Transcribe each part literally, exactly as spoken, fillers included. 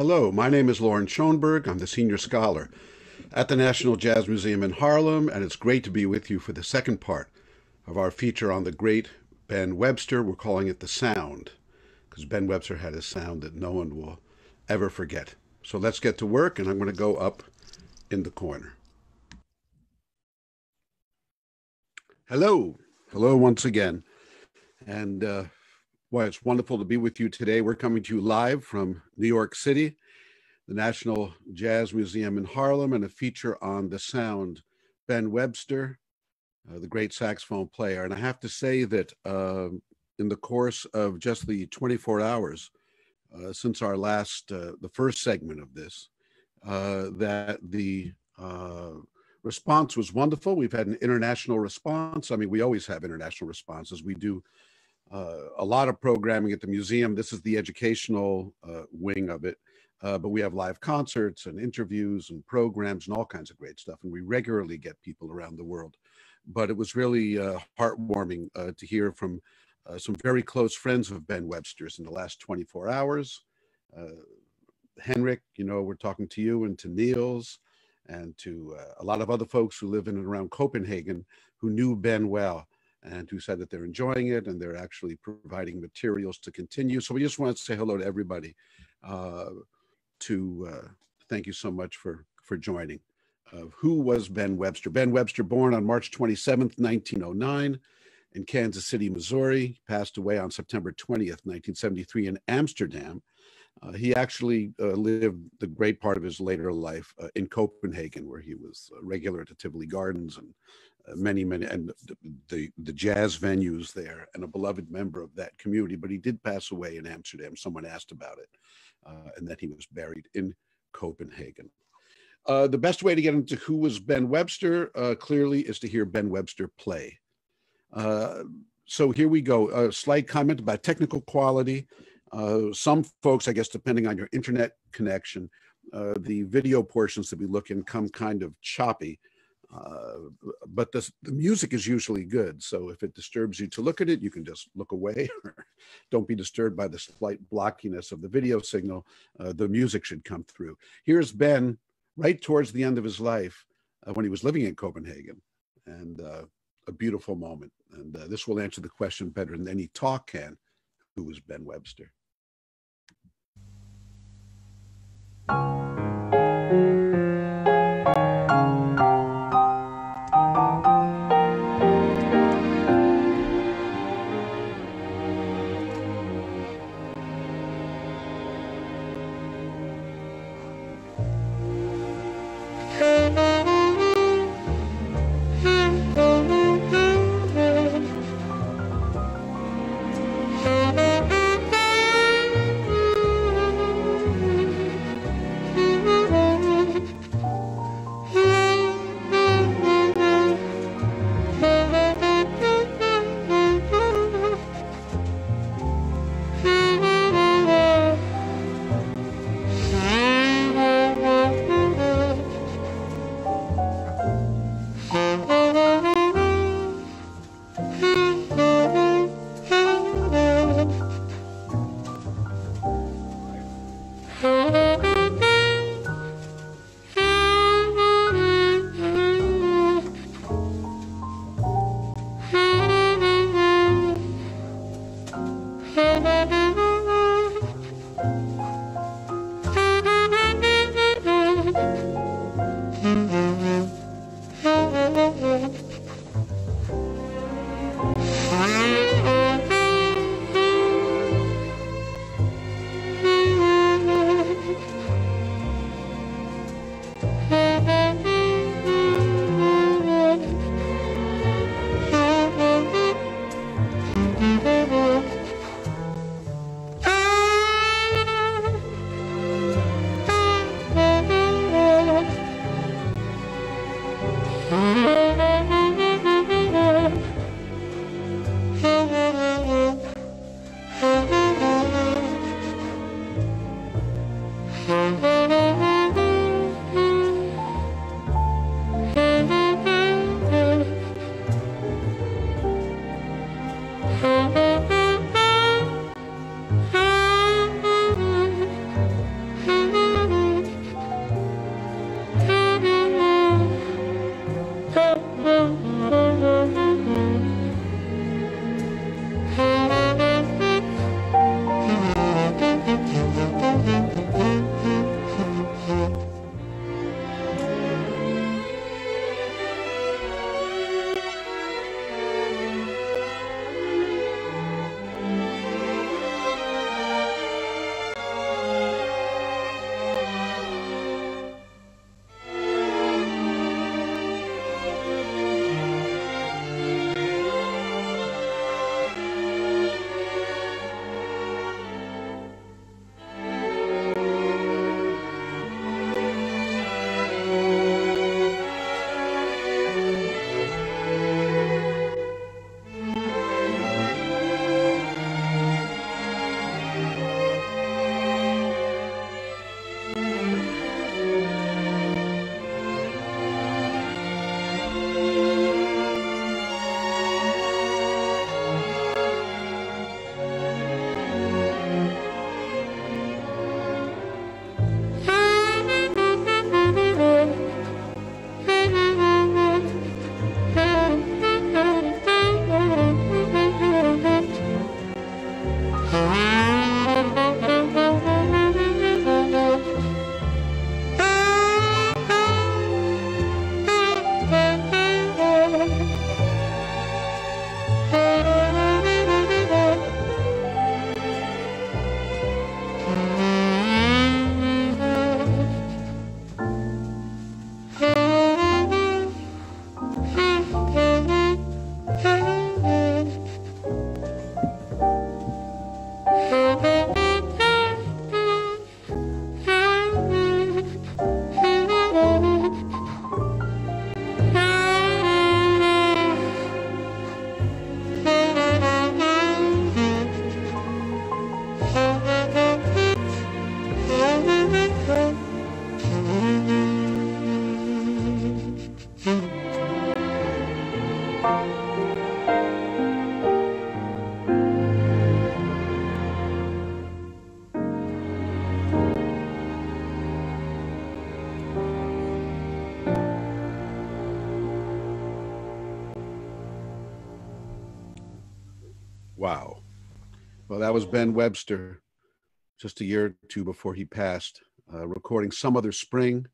Hello, my name is Loren Schoenberg. I'm the senior scholar at the National Jazz Museum in Harlem, and it's great to be with you for the second part of our feature on the great Ben Webster. We're calling it The Sound, because Ben Webster had a sound that no one will ever forget. So let's get to work, and I'm going to go up in the corner. Hello. Hello once again. And uh, Boy, it's wonderful to be with you today. We're coming to you live from New York City, the National Jazz Museum in Harlem, and a feature on the sound, Ben Webster, uh, the great saxophone player. And I have to say that uh, in the course of just the twenty-four hours uh, since our last, uh, the first segment of this, uh, that the uh, response was wonderful. We've had an international response. I mean, we always have international responses. We do Uh, a lot of programming at the museum. This is the educational uh, wing of it, uh, but we have live concerts and interviews and programs and all kinds of great stuff. And we regularly get people around the world. But it was really uh, heartwarming uh, to hear from uh, some very close friends of Ben Webster's in the last twenty-four hours. Uh, Henrik, you know, we're talking to you, and to Niels, and to uh, a lot of other folks who live in and around Copenhagen who knew Ben well, and who said that they're enjoying it and they're actually providing materials to continue. So we just want to say hello to everybody, uh, to uh, thank you so much for, for joining. Uh, who was Ben Webster? Ben Webster, born on March twenty-seventh, nineteen oh nine in Kansas City, Missouri, passed away on September twentieth, nineteen seventy-three in Amsterdam. Uh, he actually uh, lived the great part of his later life uh, in Copenhagen, where he was uh, regular at the Tivoli Gardens and uh, many, many, and the, the, the jazz venues there, and a beloved member of that community. But he did pass away in Amsterdam. Someone asked about it, uh, and that he was buried in Copenhagen. Uh, the best way to get into who was Ben Webster, uh, clearly, is to hear Ben Webster play. Uh, so here we go. A slight comment about technical quality. Uh, some folks, I guess, depending on your internet connection, uh, the video portions that we look in come kind of choppy, uh, but the, the music is usually good. So if it disturbs you to look at it, you can just look away. Don't be disturbed by the slight blockiness of the video signal. Uh, the music should come through. Here's Ben right towards the end of his life uh, when he was living in Copenhagen, and uh, a beautiful moment. And uh, this will answer the question better than any talk can. Who was Ben Webster? Wow. Well, that was Ben Webster just a year or two before he passed, uh, recording Some Other Spring.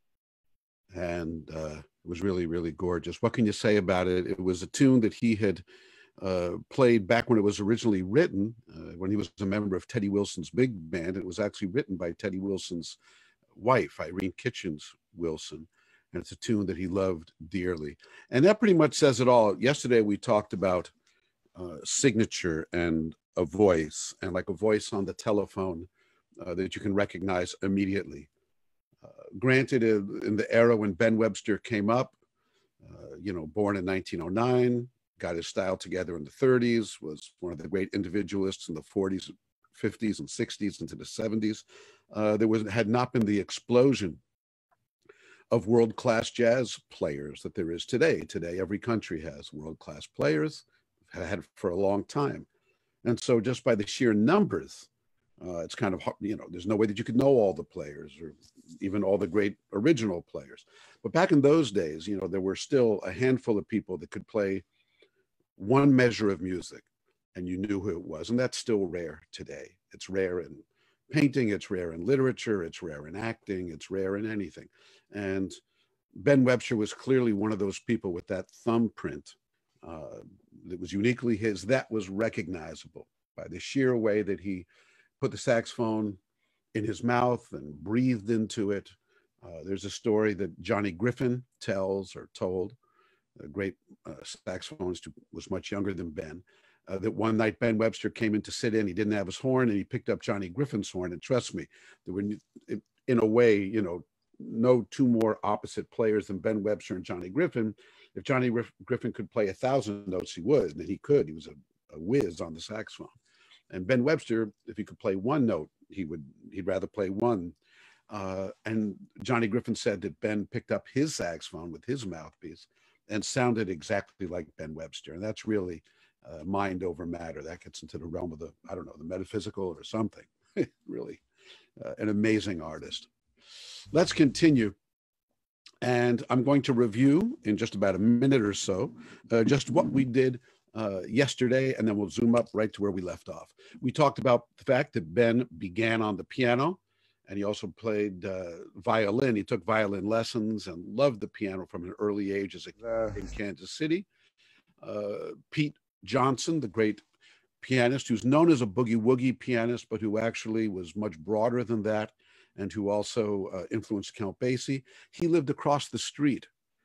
And uh, it was really, really gorgeous. What can you say about it? It was a tune that he had uh, played back when it was originally written, uh, when he was a member of Teddy Wilson's big band. It was actually written by Teddy Wilson's wife, Irene Kitchens Wilson. And it's a tune that he loved dearly. And that pretty much says it all. Yesterday, we talked about uh, signature and a voice, and like a voice on the telephone uh, that you can recognize immediately. Uh, granted, in the era when Ben Webster came up, uh, you know, born in nineteen oh nine, got his style together in the thirties, was one of the great individualists in the forties, fifties, and sixties into the seventies. Uh, there was had not been the explosion of world-class jazz players that there is today. Today, every country has world-class players, had for a long time. And so just by the sheer numbers, uh, it's kind of, you know, there's no way that you could know all the players or even all the great original players. But back in those days, you know, there were still a handful of people that could play one measure of music and you knew who it was. And that's still rare today. It's rare in painting, it's rare in literature, it's rare in acting, it's rare in anything. And Ben Webster was clearly one of those people with that thumbprint uh, that was uniquely his, that was recognizable by the sheer way that he put the saxophone in his mouth and breathed into it. Uh, there's a story that Johnny Griffin tells or told, a great uh, saxophonist who was much younger than Ben, uh, that one night Ben Webster came in to sit in, he didn't have his horn, and he picked up Johnny Griffin's horn. And trust me, there were, in a way, you know, no two more opposite players than Ben Webster and Johnny Griffin. If Johnny Griffin could play a thousand notes, he would, and he could. He was a, a whiz on the saxophone. And Ben Webster, if he could play one note, he would, he'd rather play one. Uh, and Johnny Griffin said that Ben picked up his saxophone with his mouthpiece and sounded exactly like Ben Webster. And that's really uh, mind over matter. That gets into the realm of the, I don't know, the metaphysical or something. Really uh, an amazing artist. Let's continue. And I'm going to review in just about a minute or so uh, just what we did uh, yesterday, and then we'll zoom up right to where we left off. We talked about the fact that Ben began on the piano, and he also played uh, violin. He took violin lessons and loved the piano from an early age as a kid in Kansas City. Uh, Pete Johnson, the great pianist, who's known as a boogie-woogie pianist, but who actually was much broader than that, and who also uh, influenced Count Basie. He lived across the street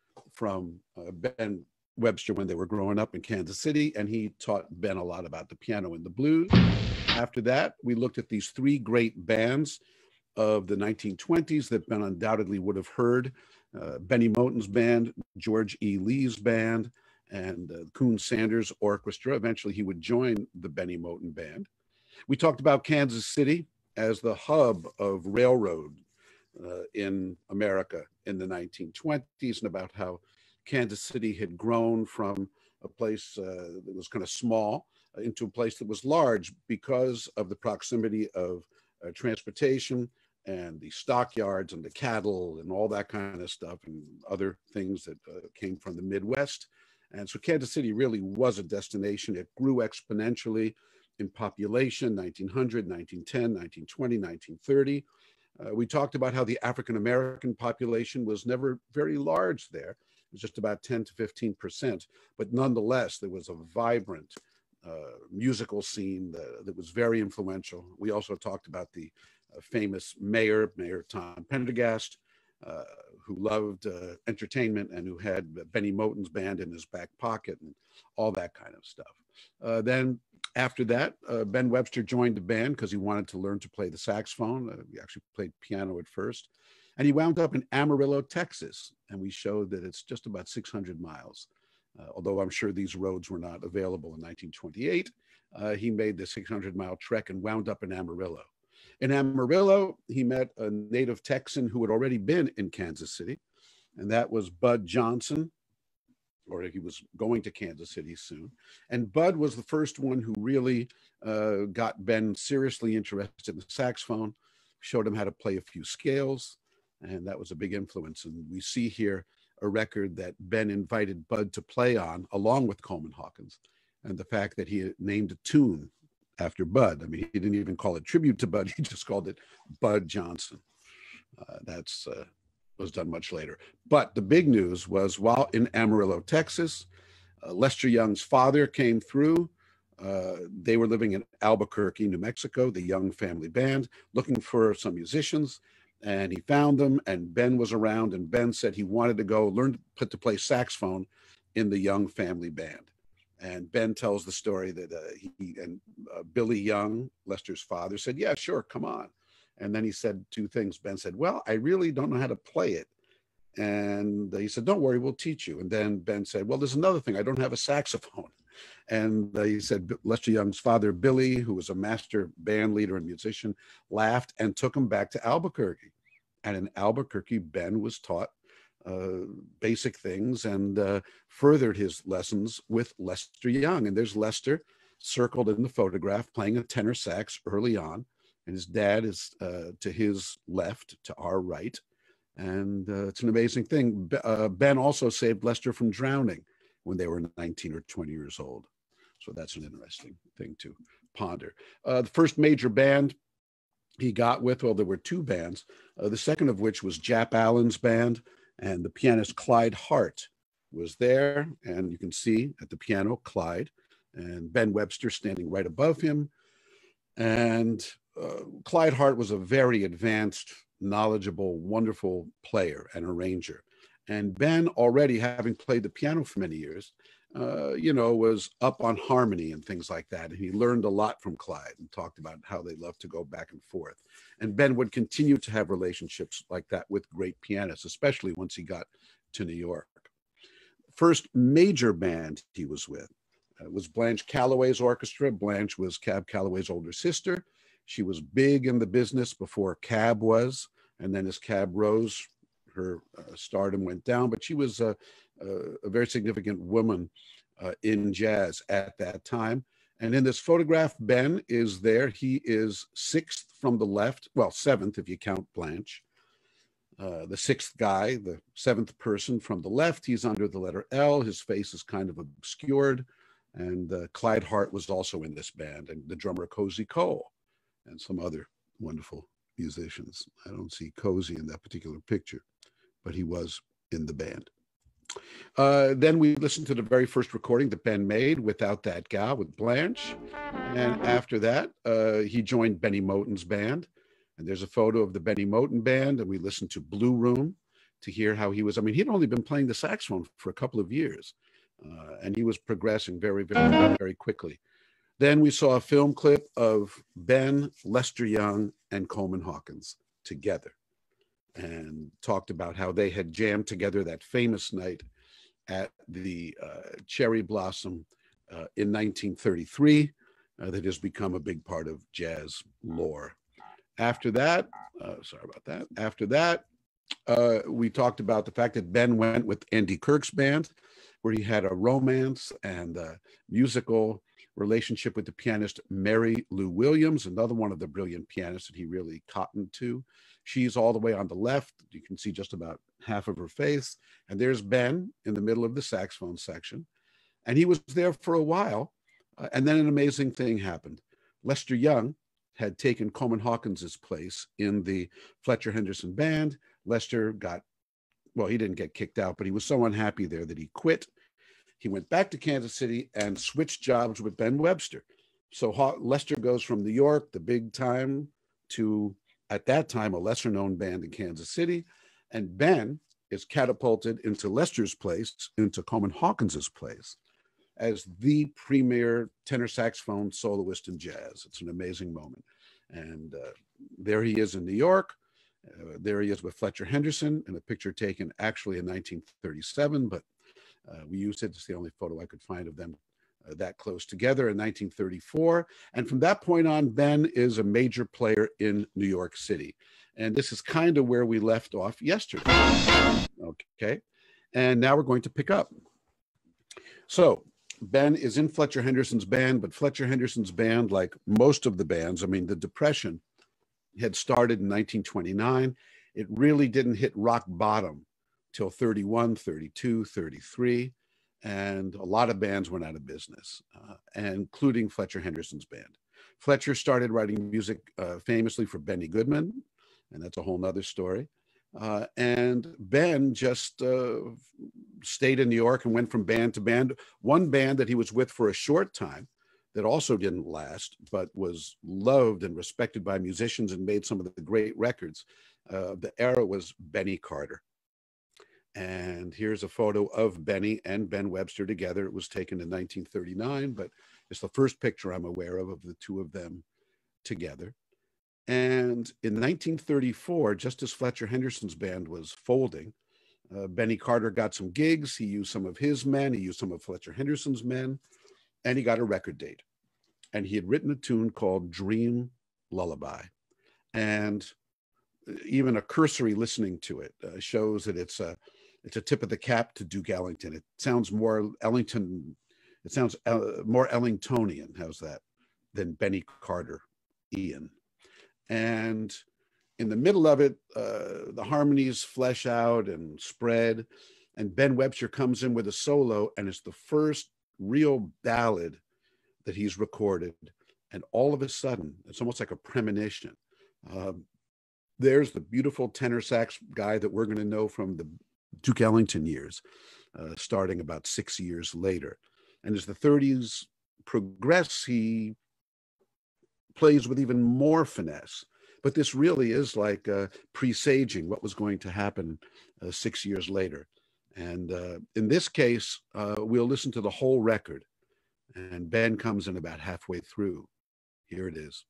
from uh, Ben Webster when they were growing up in Kansas City, and he taught Ben a lot about the piano and the blues. After that, we looked at these three great bands of the nineteen twenties that Ben undoubtedly would have heard. Uh, Benny Moten's band, George E. Lee's band, and uh, Coon Sanders Orchestra. Eventually, he would join the Benny Moten band. We talked about Kansas City as the hub of railroad uh, in America in the nineteen twenties, and about how Kansas City had grown from a place uh, that was kind of small uh, into a place that was large because of the proximity of uh, transportation and the stockyards and the cattle and all that kind of stuff and other things that uh, came from the Midwest. And so Kansas City really was a destination. It grew exponentially in population, nineteen hundred, nineteen ten, nineteen twenty, nineteen thirty. Uh, we talked about how the African-American population was never very large there. It was just about ten to fifteen percent. But nonetheless, there was a vibrant uh, musical scene that, that was very influential. We also talked about the uh, famous mayor, Mayor Tom Pendergast, uh, who loved uh, entertainment and who had Benny Moten's band in his back pocket and all that kind of stuff. Uh, then after that, uh, Ben Webster joined the band because he wanted to learn to play the saxophone. Uh, he actually played piano at first. And he wound up in Amarillo, Texas. And we showed that it's just about six hundred miles. Uh, although I'm sure these roads were not available in nineteen twenty-eight, uh, he made the six hundred mile trek and wound up in Amarillo. In Amarillo, he met a native Texan who had already been in Kansas City, and that was Bud Johnson, or he was going to Kansas City soon. And Bud was the first one who really uh, got Ben seriously interested in the saxophone, showed him how to play a few scales, and that was a big influence. And we see here a record that Ben invited Bud to play on, along with Coleman Hawkins. and the fact that he named a tune after Bud. I mean, he didn't even call it tribute to Bud. He just called it Bud Johnson. Uh, that's uh, was done much later. But the big news was while in Amarillo, Texas, uh, Lester Young's father came through. Uh, they were living in Albuquerque, New Mexico, the Young family band, looking for some musicians. And he found them, and Ben was around, and Ben said he wanted to go learn to put to play saxophone in the Young family band. And Ben tells the story that uh, he and uh, Billie Young, Lester's father, said, yeah, sure, come on. And then he said two things. Ben said, well, I really don't know how to play it. And he said, don't worry, we'll teach you. And then Ben said, well, there's another thing. I don't have a saxophone. And uh, he said Lester Young's father, Billie, who was a master band leader and musician, laughed and took him back to Albuquerque. And in Albuquerque, Ben was taught uh, basic things and uh, furthered his lessons with Lester Young. And there's Lester circled in the photograph playing a tenor sax early on. And his dad is uh, to his left, to our right. And uh, it's an amazing thing. Uh, Ben also saved Lester from drowning when they were nineteen or twenty years old. So that's an interesting thing to ponder. Uh, the first major band he got with, well, there were two bands, uh, the second of which was Jap Allen's band, and the pianist Clyde Hart was there. And you can see at the piano, Clyde, and Ben Webster standing right above him. And uh, Clyde Hart was a very advanced, knowledgeable, wonderful player and arranger. And Ben, already having played the piano for many years, uh, you know, was up on harmony and things like that. And he learned a lot from Clyde and talked about how they love to go back and forth. And Ben would continue to have relationships like that with great pianists, especially once he got to New York. First major band he was with uh, was Blanche Calloway's orchestra. Blanche was Cab Calloway's older sister. She was big in the business before Cab was, and then as Cab rose, her uh, stardom went down, but she was a, a, a very significant woman uh, in jazz at that time. And in this photograph, Ben is there. He is sixth from the left, well, seventh if you count Blanche. Uh, the sixth guy, the seventh person from the left, he's under the letter L. His face is kind of obscured. And uh, Clyde Hart was also in this band, and the drummer Cozy Cole, and some other wonderful musicians. I don't see Cozy in that particular picture, but he was in the band. Uh, then we listened to the very first recording that Ben made, Without That Gal, with Blanche. And after that, uh, he joined Benny Moten's band. And there's a photo of the Benny Moten band, and we listened to Blue Room to hear how he was. I mean, he'd only been playing the saxophone for a couple of years, uh, and he was progressing very, very, very quickly. Then we saw a film clip of Ben, Lester Young, and Coleman Hawkins together, and talked about how they had jammed together that famous night at the uh, Cherry Blossom uh, in nineteen thirty-three uh, that has become a big part of jazz lore. After that, uh, sorry about that. After that, uh, we talked about the fact that Ben went with Andy Kirk's band, where he had a romance and a musical relationship with the pianist Mary Lou Williams, another one of the brilliant pianists that he really cottoned to. She's all the way on the left. You can see just about half of her face. And there's Ben in the middle of the saxophone section. And he was there for a while. Uh, and then an amazing thing happened. Lester Young had taken Coleman Hawkins's place in the Fletcher Henderson band. Lester got, well, he didn't get kicked out, but he was so unhappy there that he quit. He went back to Kansas City and switched jobs with Ben Webster. So Haw- Lester goes from New York, the big time, to, at that time, a lesser known band in Kansas City. And Ben is catapulted into Lester's place, into Coleman Hawkins's place, as the premier tenor saxophone soloist in jazz. It's an amazing moment. And uh, there he is in New York. Uh, there he is with Fletcher Henderson in a picture taken actually in nineteen thirty-seven, but uh, we used it. It's the only photo I could find of them uh, that close together in nineteen thirty-four. And from that point on, Ben is a major player in New York City. And this is kind of where we left off yesterday. Okay. And now we're going to pick up. So Ben is in Fletcher Henderson's band, but Fletcher Henderson's band, like most of the bands, I mean, the Depression had started in nineteen twenty-nine. It really didn't hit rock bottom till thirty-one, thirty-two, thirty-three. and a lot of bands went out of business, uh, including Fletcher Henderson's band. Fletcher started writing music uh, famously for Benny Goodman, and that's a whole nother story. Uh, and Ben just uh, stayed in New York and went from band to band. One band that he was with for a short time that also didn't last, but was loved and respected by musicians and made some of the great records. Uh, the era was Benny Carter. And here's a photo of Benny and Ben Webster together. It was taken in nineteen thirty-nine, but it's the first picture I'm aware of of the two of them together. And in nineteen thirty-four, just as Fletcher Henderson's band was folding, uh, Benny Carter got some gigs. He used some of his men. He used some of Fletcher Henderson's men, and he got a record date. And he had written a tune called Dream Lullaby. And even a cursory listening to it uh, shows that it's a, it's a tip of the cap to Duke Ellington. It sounds more Ellington, it sounds uh, more Ellingtonian, how's that, than Benny Carter, Ian. And in the middle of it, uh, the harmonies flesh out and spread, and Ben Webster comes in with a solo, and it's the first real ballad that he's recorded. And all of a sudden, it's almost like a premonition. Um, there's the beautiful tenor sax guy that we're going to know from the Duke Ellington years, uh, starting about six years later. And as the thirties progress, he plays with even more finesse. But this really is like uh, presaging what was going to happen uh, six years later. And uh, in this case, uh, we'll listen to the whole record. And Ben comes in about halfway through. Here it is.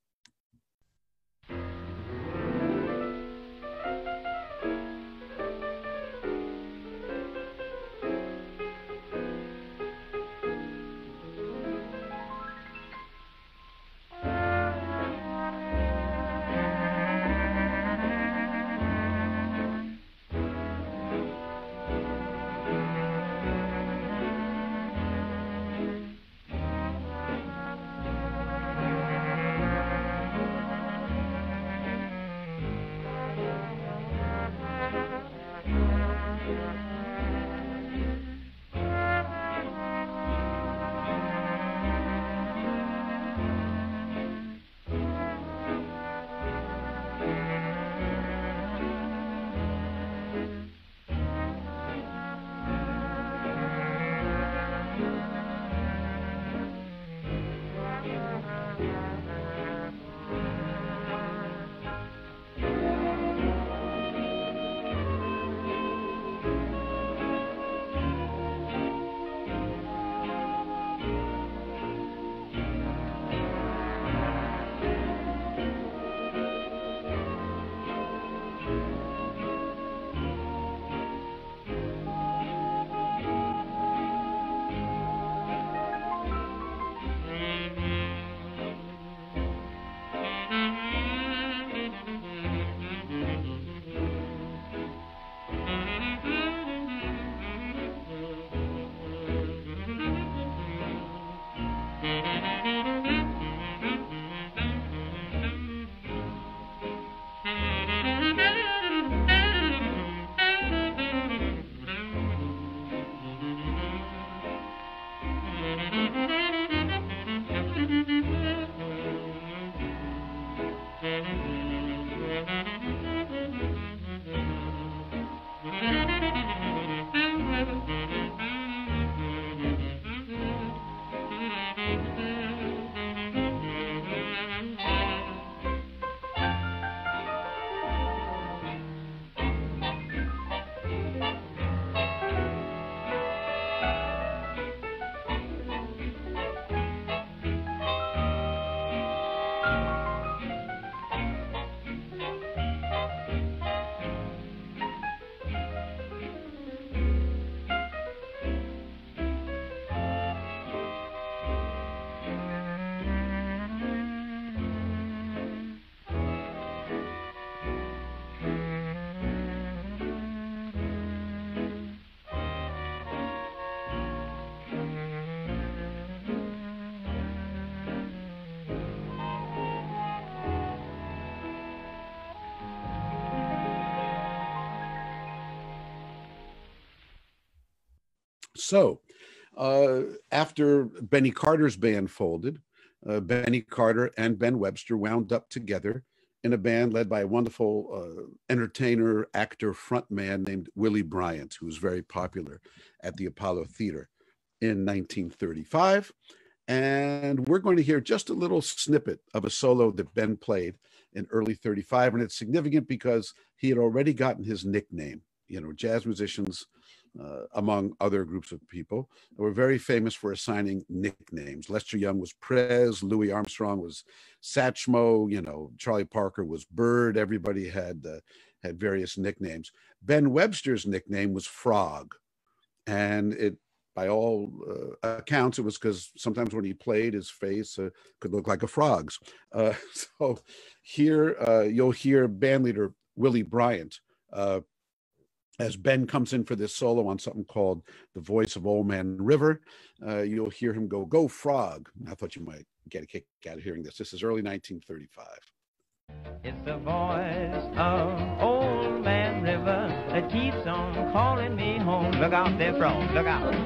So Uh, after Benny Carter's band folded, uh, Benny Carter and Ben Webster wound up together in a band led by a wonderful uh, entertainer, actor, frontman named Willie Bryant, who was very popular at the Apollo Theater in nineteen thirty-five. And we're going to hear just a little snippet of a solo that Ben played in early thirty-five. And it's significant because he had already gotten his nickname. You know, jazz musicians, uh, among other groups of people, were very famous for assigning nicknames. Lester Young was Prez, Louis Armstrong was Satchmo, you know, Charlie Parker was Bird. Everybody had, uh, had various nicknames. Ben Webster's nickname was Frog. And it, by all uh, accounts, it was because sometimes when he played, his face uh, could look like a frog's. Uh, so here uh, you'll hear bandleader Willie Bryant uh, as Ben comes in for this solo on something called The Voice of Old Man River. Uh, you'll hear him go, "Go Frog." I thought you might get a kick out of hearing this. This is early nineteen thirty-five. It's the voice of Old Man River that keeps on calling me home. Look out there, frog, look out.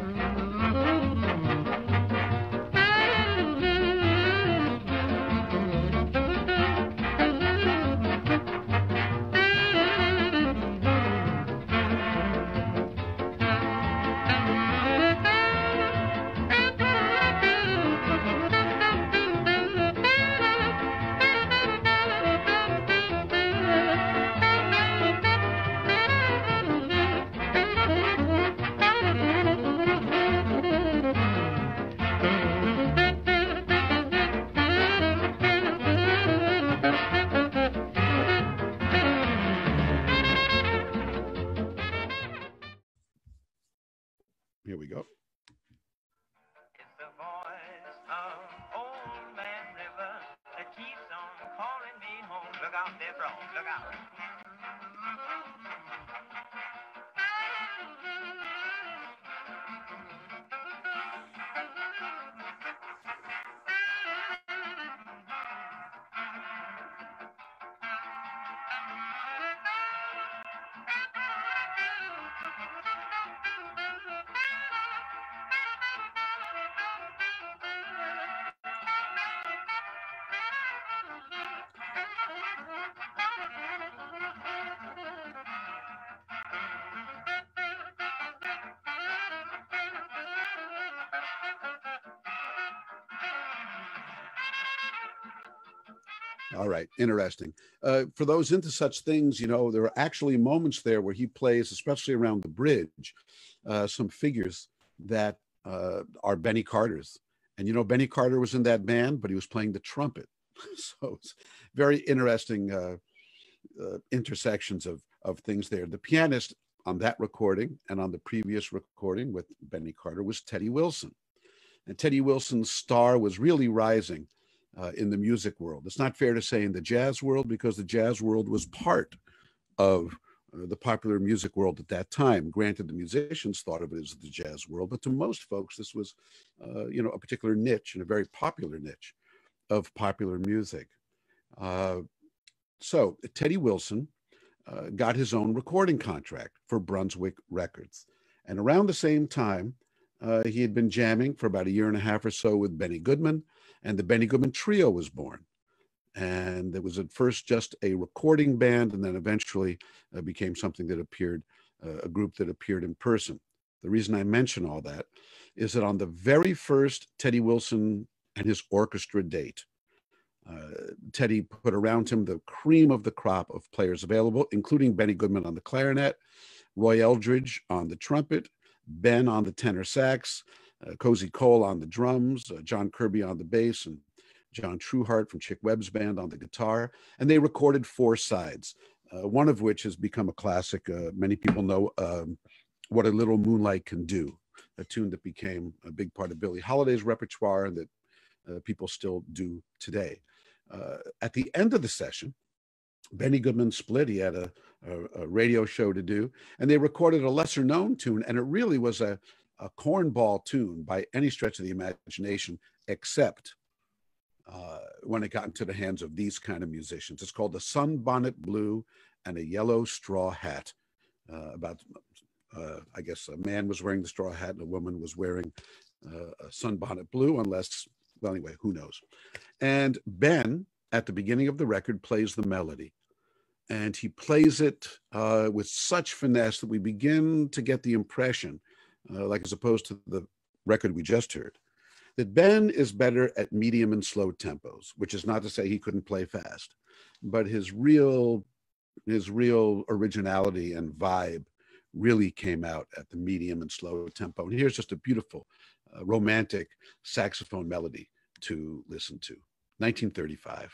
Here we go. It's the voice of Old Man River that keeps on calling me home. Look out there, frog, look out. All right, interesting. Uh, for those into such things, you know, there are actually moments there where he plays, especially around the bridge, uh, some figures that uh, are Benny Carter's. And, you know, Benny Carter was in that band, but he was playing the trumpet. So it's very interesting uh, uh, intersections of, of things there. The pianist on that recording and on the previous recording with Benny Carter was Teddy Wilson. And Teddy Wilson's star was really rising Uh, in the music world. It's not fair to say in the jazz world, because the jazz world was part of uh, the popular music world at that time. Granted, the musicians thought of it as the jazz world, but to most folks, this was, uh, you know, a particular niche and a very popular niche of popular music. Uh, so Teddy Wilson uh, got his own recording contract for Brunswick Records. And around the same time, uh, he had been jamming for about a year and a half or so with Benny Goodman, and the Benny Goodman Trio was born. And it was at first just a recording band, and then eventually uh, became something that appeared, uh, a group that appeared in person. The reason I mention all that is that on the very first Teddy Wilson and his orchestra date, uh, Teddy put around him the cream of the crop of players available, including Benny Goodman on the clarinet, Roy Eldridge on the trumpet, Ben on the tenor sax, Uh, Cozy Cole on the drums, uh, John Kirby on the bass, and John Trueheart from Chick Webb's band on the guitar. And they recorded four sides, uh, one of which has become a classic. Uh, many people know um, What a Little Moonlight Can Do, a tune that became a big part of Billie Holiday's repertoire and that uh, people still do today. Uh, at the end of the session, Benny Goodman split. He had a, a, a radio show to do, and they recorded a lesser known tune, and it really was a a cornball tune by any stretch of the imagination, except uh, when it got into the hands of these kind of musicians. It's called The Sunbonnet Blue and a Yellow Straw Hat, uh, about uh, I guess a man was wearing the straw hat and a woman was wearing uh, a sunbonnet blue, unless, well, anyway, who knows? And Ben, at the beginning of the record, plays the melody. And he plays it uh, with such finesse that we begin to get the impression, uh, like as opposed to the record we just heard, that Ben is better at medium and slow tempos, which is not to say he couldn't play fast, but his real, his real originality and vibe really came out at the medium and slow tempo. And here's just a beautiful, uh, romantic saxophone melody to listen to. nineteen thirty-five.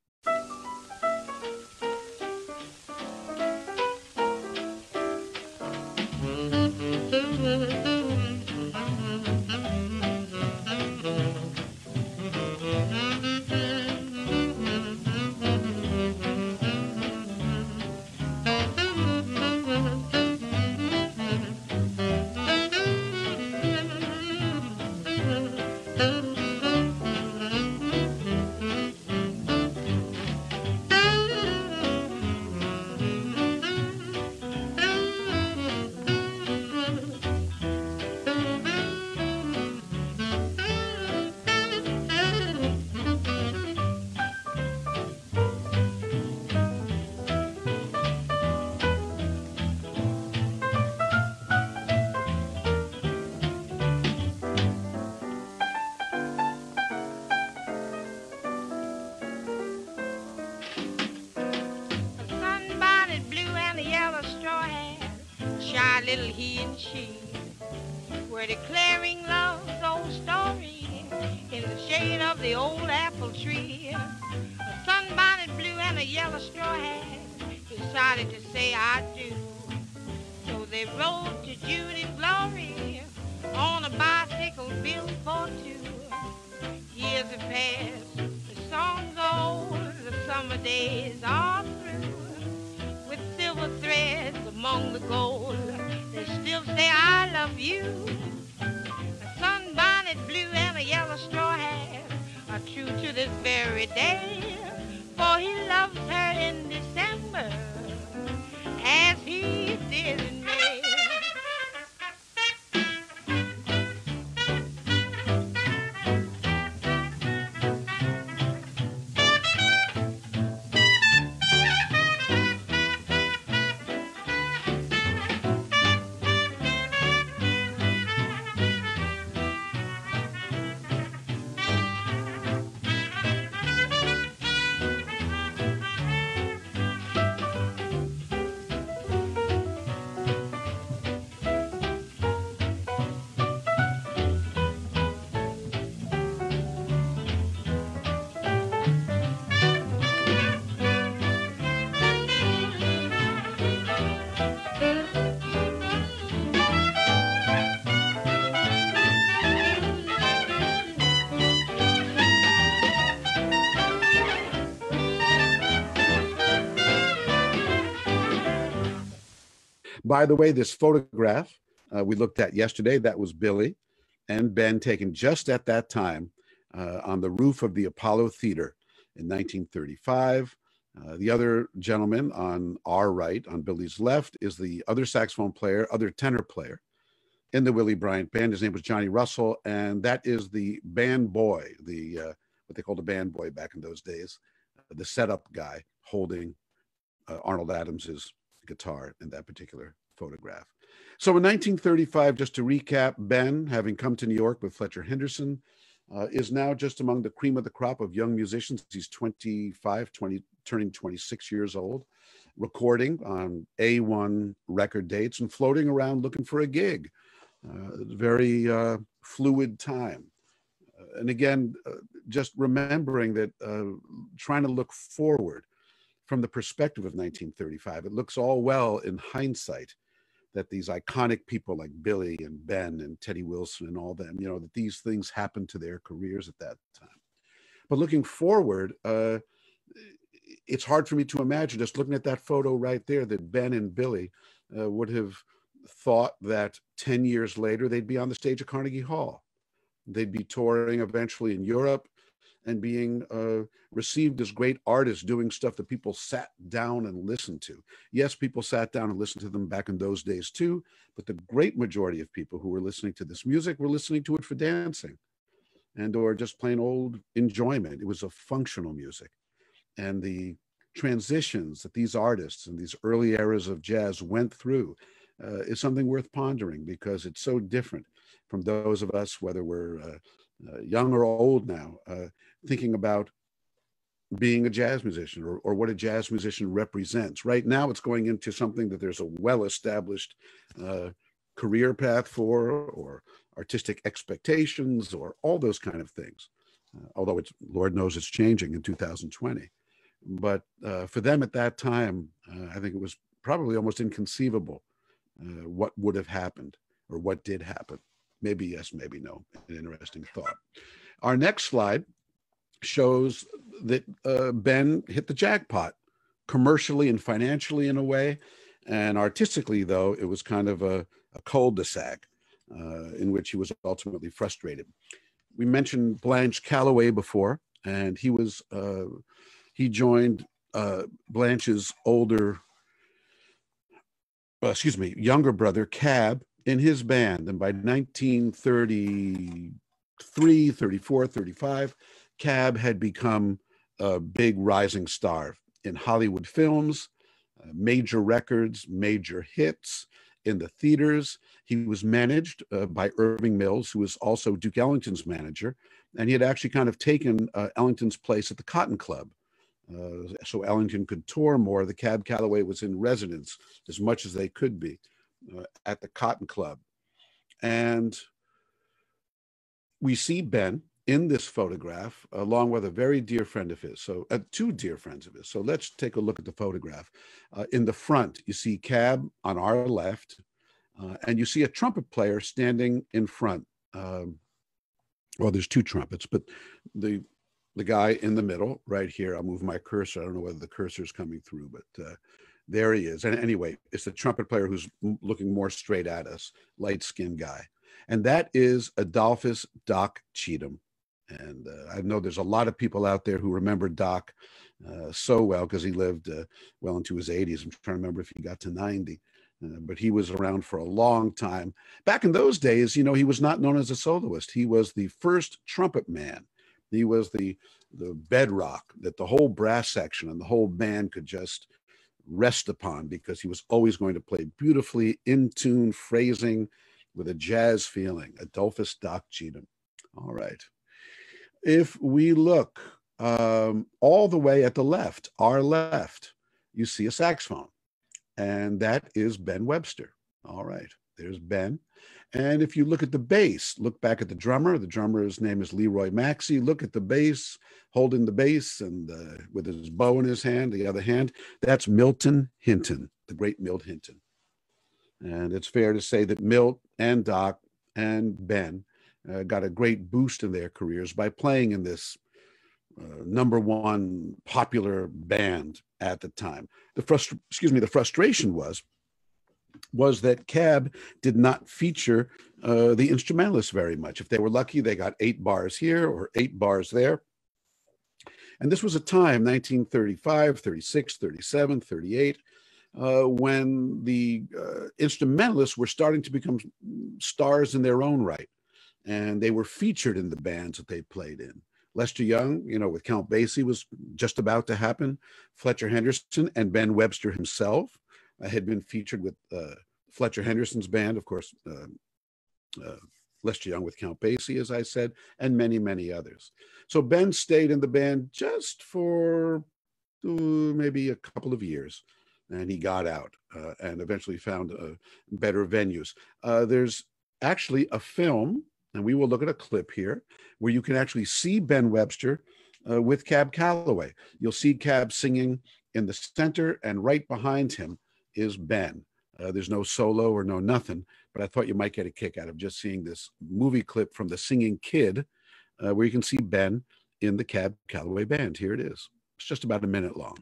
Little he and she were declaring love's old story in the shade of the old apple tree. A sunbonnet blue and a yellow straw hat decided to say I do. So they rode to Judy Glory on a bicycle built for two. Years have passed, the song's old, the summer days are through. With silver threads among the gold, they still say I love you. A sunbonnet blue and a yellow straw hat are true to this very day, for he loves her in December as he did in May. By the way, this photograph uh, we looked at yesterday, that was Billie and Ben taken just at that time uh, on the roof of the Apollo Theater in nineteen thirty-five. Uh, the other gentleman on our right, on Billie's left, is the other saxophone player, other tenor player in the Willie Bryant Band. His name was Johnny Russell, and that is the band boy, the uh, what they called a band boy back in those days, the setup guy holding uh, Arnold Adams's guitar in that particular photograph. So in nineteen thirty-five, just to recap, Ben, having come to New York with Fletcher Henderson, uh, is now just among the cream of the crop of young musicians. He's twenty-five, twenty, turning twenty-six years old, recording on A one record dates and floating around looking for a gig. Uh, very uh, fluid time. Uh, and again, uh, just remembering that, uh, trying to look forward from the perspective of nineteen thirty-five. It looks all well in hindsight that these iconic people like Billie and Ben and Teddy Wilson and all them, you know, that these things happened to their careers at that time. But looking forward, uh, it's hard for me to imagine, just looking at that photo right there, that Ben and Billie uh, would have thought that ten years later, they'd be on the stage at Carnegie Hall. They'd be touring eventually in Europe, and being uh, received as great artists, doing stuff that people sat down and listened to. Yes, people sat down and listened to them back in those days too, but the great majority of people who were listening to this music were listening to it for dancing and or just plain old enjoyment. It was a functional music. And the transitions that these artists and these early eras of jazz went through uh, is something worth pondering, because it's so different from those of us, whether we're uh, uh, young or old now, uh, thinking about being a jazz musician, or, or what a jazz musician represents. Right now, it's going into something that there's a well-established uh, career path for, or artistic expectations, or all those kind of things. Uh, although it's, Lord knows it's changing in two thousand twenty. But uh, for them at that time, uh, I think it was probably almost inconceivable uh, what would have happened, or what did happen. Maybe yes, maybe no. An interesting thought. Our next slide shows that uh, Ben hit the jackpot commercially and financially in a way. And artistically, though, it was kind of a, a cul-de-sac uh, in which he was ultimately frustrated. We mentioned Blanche Calloway before, and he was uh, he joined uh, Blanche's older, uh, excuse me, younger brother, Cab, in his band. And by nineteen thirty-three, thirty-four, thirty-five, Cab had become a big rising star in Hollywood films, uh, major records, major hits in the theaters. He was managed uh, by Irving Mills, who was also Duke Ellington's manager. And he had actually kind of taken uh, Ellington's place at the Cotton Club. Uh, so Ellington could tour more. The Cab Calloway was in residence as much as they could be uh, at the Cotton Club. And we see Ben in this photograph, along with a very dear friend of his. So uh, two dear friends of his. So let's take a look at the photograph. Uh, in the front, you see Cab on our left, uh, and you see a trumpet player standing in front. Um, well, there's two trumpets, but the the guy in the middle right here, I'll move my cursor. I don't know whether the cursor is coming through, but uh, there he is. And anyway, it's the trumpet player who's looking more straight at us, light-skinned guy. And that is Adolphus Doc Cheatham. And uh, I know there's a lot of people out there who remember Doc uh, so well, because he lived uh, well into his eighties. I'm trying to remember if he got to ninety, uh, but he was around for a long time. Back in those days, you know, he was not known as a soloist. He was the first trumpet man. He was the, the bedrock that the whole brass section and the whole band could just rest upon, because he was always going to play beautifully, in tune, phrasing with a jazz feeling. Adolphus Doc Cheatham. All right. If we look um, all the way at the left, our left, you see a saxophone, and that is Ben Webster. All right, there's Ben. And if you look at the bass, look back at the drummer. The drummer's name is Leroy Maxey. Look at the bass, holding the bass, and uh, with his bow in his hand, the other hand, that's Milton Hinton, the great Milt Hinton. And it's fair to say that Milt and Doc and Ben Uh, got a great boost in their careers by playing in this uh, number one popular band at the time. The frust- excuse me, the frustration was, was that Cab did not feature uh, the instrumentalists very much. If they were lucky, they got eight bars here or eight bars there. And this was a time, nineteen thirty-five, thirty-six, thirty-seven, thirty-eight, uh, when the uh, instrumentalists were starting to become stars in their own right. And they were featured in the bands that they played in. Lester Young, you know, with Count Basie was just about to happen. Fletcher Henderson and Ben Webster himself uh, had been featured with uh, Fletcher Henderson's band, of course, uh, uh, Lester Young with Count Basie, as I said, and many, many others. So Ben stayed in the band just for uh, maybe a couple of years, and he got out uh, and eventually found uh, better venues. Uh, there's actually a film, and we will look at a clip here, where you can actually see Ben Webster uh, with Cab Calloway. You'll see Cab singing in the center, and right behind him is Ben. Uh, there's no solo or no nothing, but I thought you might get a kick out of just seeing this movie clip from The Singing Kid, uh, where you can see Ben in the Cab Calloway band. Here it is. It's just about a minute long.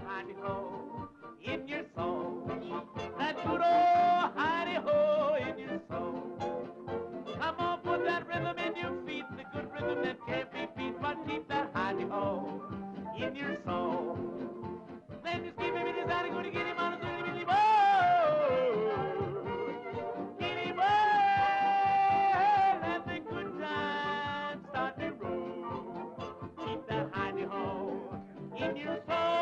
hidey-ho in your soul. That good old hidey-ho in your soul. Come on, put that rhythm in your feet, the good rhythm that can't be beat, but keep that hidey-ho in your soul. Then just keep him in his hidey, go to get him on his little bitty bow. Get him on, let the good times start to roll. Keep that hidey-ho in your soul.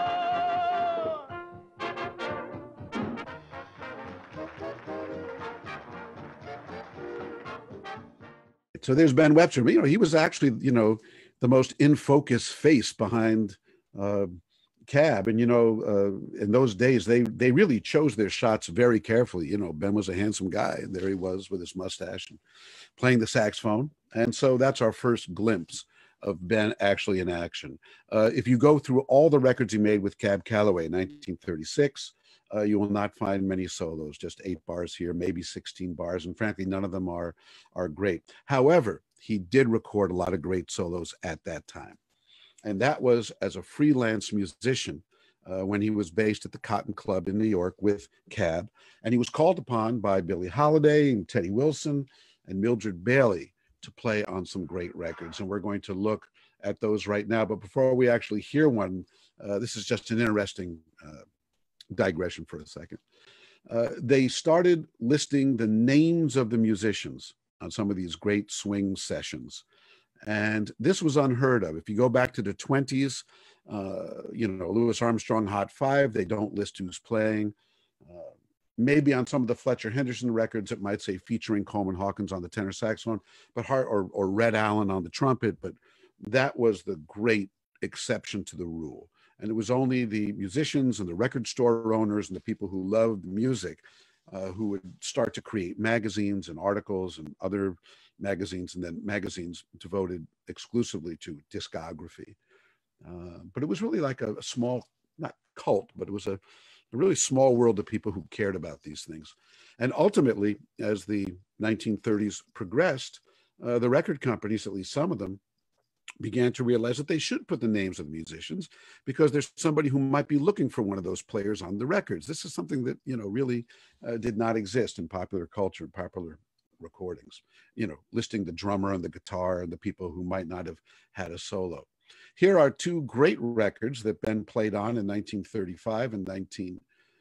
So there's Ben Webster. You know, he was actually, you know, the most in focus face behind uh, Cab. And, you know, uh, in those days, they they really chose their shots very carefully. You know, Ben was a handsome guy, and there he was with his mustache and playing the saxophone. And so that's our first glimpse of Ben actually in action. Uh, if you go through all the records he made with Cab Calloway in nineteen thirty-six, uh, you will not find many solos, just eight bars here, maybe sixteen bars. And frankly, none of them are, are great. However, he did record a lot of great solos at that time. And that was as a freelance musician uh, when he was based at the Cotton Club in New York with Cab. And he was called upon by Billie Holiday and Teddy Wilson and Mildred Bailey to play on some great records. And we're going to look at those right now. But before we actually hear one, uh, this is just an interesting uh, digression for a second. Uh, they started listing the names of the musicians on some of these great swing sessions. And this was unheard of. If you go back to the twenties, uh, you know, Louis Armstrong Hot Five, they don't list who's playing. Uh, maybe on some of the Fletcher Henderson records, it might say featuring Coleman Hawkins on the tenor saxophone, but Hart, or, or Red Allen on the trumpet. But that was the great exception to the rule. And it was only the musicians and the record store owners and the people who loved music uh, who would start to create magazines and articles and other magazines, and then magazines devoted exclusively to discography. Uh, but it was really like a, a small, not cult, but it was a, a really small world of people who cared about these things. And ultimately, as the nineteen thirties progressed, uh, the record companies, at least some of them, began to realize that they should put the names of the musicians because there's somebody who might be looking for one of those players on the records. This is something that, you know, really uh, did not exist in popular culture, popular recordings, you know, listing the drummer and the guitar and the people who might not have had a solo. Here are two great records that Ben played on in nineteen thirty-five and nineteen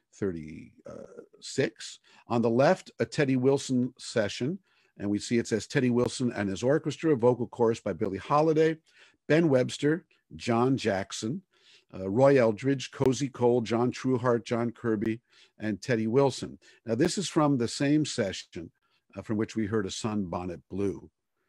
thirty-six. On the left, a Teddy Wilson session, and we see it says Teddy Wilson and his orchestra, vocal chorus by Billie Holiday, Ben Webster, John Jackson, uh, Roy Eldridge, Cozy Cole, John Trueheart, John Kirby, and Teddy Wilson. Now, this is from the same session uh, from which we heard a Sunbonnet Blue.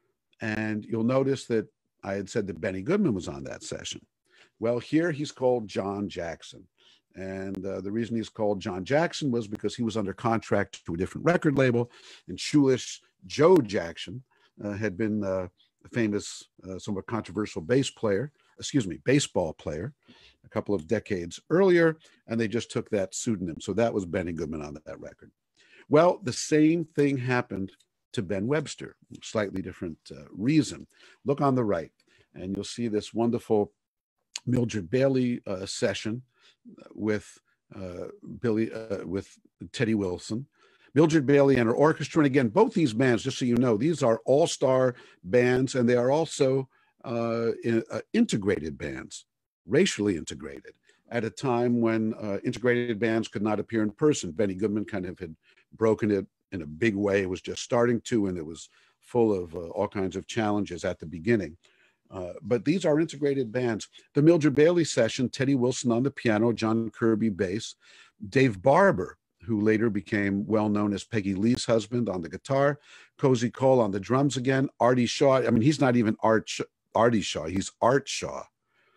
And you'll notice that I had said that Benny Goodman was on that session. Well, here he's called John Jackson. And uh, the reason he's called John Jackson was because he was under contract to a different record label, and Shoeless Joe Jackson uh, had been uh, a famous, uh, somewhat controversial bass player, excuse me, baseball player a couple of decades earlier, and they just took that pseudonym. So that was Benny Goodman on that record. Well, the same thing happened to Ben Webster, slightly different uh, reason. Look on the right, and you'll see this wonderful Mildred Bailey uh, session with uh, Billy, uh, with Teddy Wilson. Mildred Bailey and her orchestra. And again, both these bands, just so you know, these are all-star bands, and they are also uh, in, uh, integrated bands, racially integrated, at a time when uh, integrated bands could not appear in person. Benny Goodman kind of had broken it in a big way. It was just starting to, and it was full of uh, all kinds of challenges at the beginning. Uh, but these are integrated bands. The Mildred Bailey session, Teddy Wilson on the piano, John Kirby bass, Dave Barber, who later became well known as Peggy Lee's husband, on the guitar, Cozy Cole on the drums again, Artie Shaw. I mean, he's not even Art Sh- Artie Shaw, he's Art Shaw.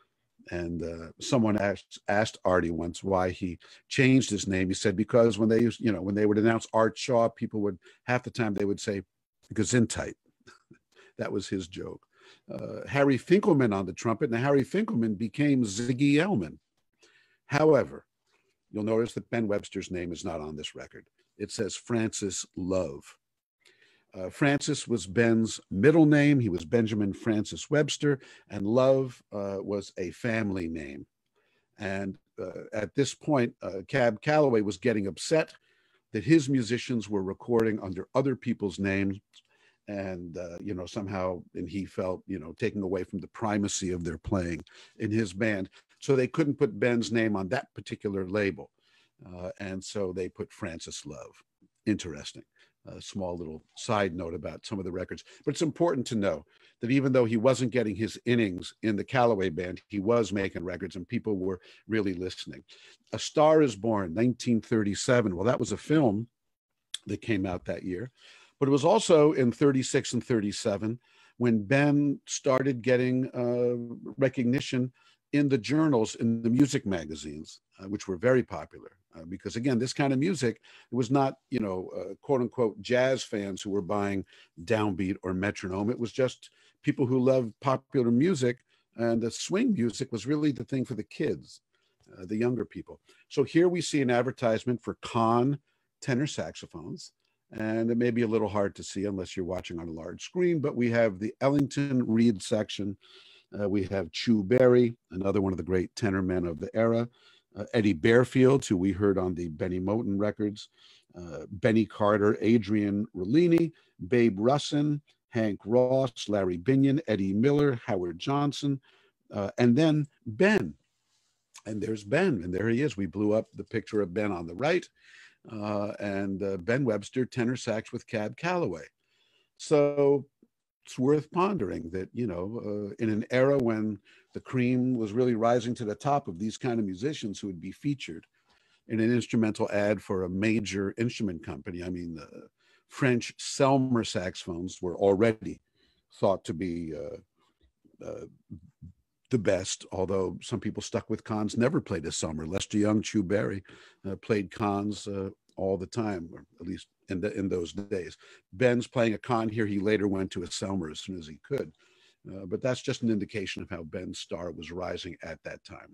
And uh, someone asked, asked Artie once why he changed his name. He said, because when they used, you know, when they would announce Art Shaw, people would, half the time they would say, Gesundheit. That was his joke. Uh, Harry Finkelman on the trumpet, and Harry Finkelman became Ziggy Ellman. However, you'll notice that Ben Webster's name is not on this record. It says Francis Love. Uh, Francis was Ben's middle name. He was Benjamin Francis Webster, and Love uh, was a family name. And uh, at this point, uh, Cab Calloway was getting upset that his musicians were recording under other people's names, and uh, you know, somehow, and he felt, you know, taking away from the primacy of their playing in his band. So they couldn't put Ben's name on that particular label. Uh, and so they put Francis Love. Interesting. A small little side note about some of the records. But it's important to know that even though he wasn't getting his innings in the Calloway band, he was making records and people were really listening. A Star is Born, nineteen thirty-seven. Well, that was a film that came out that year. But it was also in thirty-six and thirty-seven when Ben started getting uh, recognition in the journals, in the music magazines, uh, which were very popular. Uh, because again, this kind of music, it was not, you know, uh, quote unquote jazz fans who were buying Downbeat or Metronome. It was just people who loved popular music, and the swing music was really the thing for the kids, uh, the younger people. So here we see an advertisement for Kahn tenor saxophones, and it may be a little hard to see unless you're watching on a large screen, but we have the Ellington reed section. Uh, we have Chu Berry, another one of the great tenor men of the era. Uh, Eddie Barefield, who we heard on the Benny Moten records. Uh, Benny Carter, Adrian Rollini, Babe Russin, Hank Ross, Larry Binion, Eddie Miller, Howard Johnson, uh, and then Ben. And there's Ben, and there he is. We blew up the picture of Ben on the right, uh, and uh, Ben Webster, tenor sax with Cab Calloway. So it's worth pondering that, you know, uh, in an era when the cream was really rising to the top of these kind of musicians who would be featured in an instrumental ad for a major instrument company. I mean, the French Selmer saxophones were already thought to be uh, uh, the best, although some people stuck with Kahn's never played a Selmer. Lester Young, Chu Berry uh, played Kahn's uh, all the time, or at least in, the, in those days. Ben's playing a Kahn here. He later went to a Selmer as soon as he could. Uh, but that's just an indication of how Ben's star was rising at that time.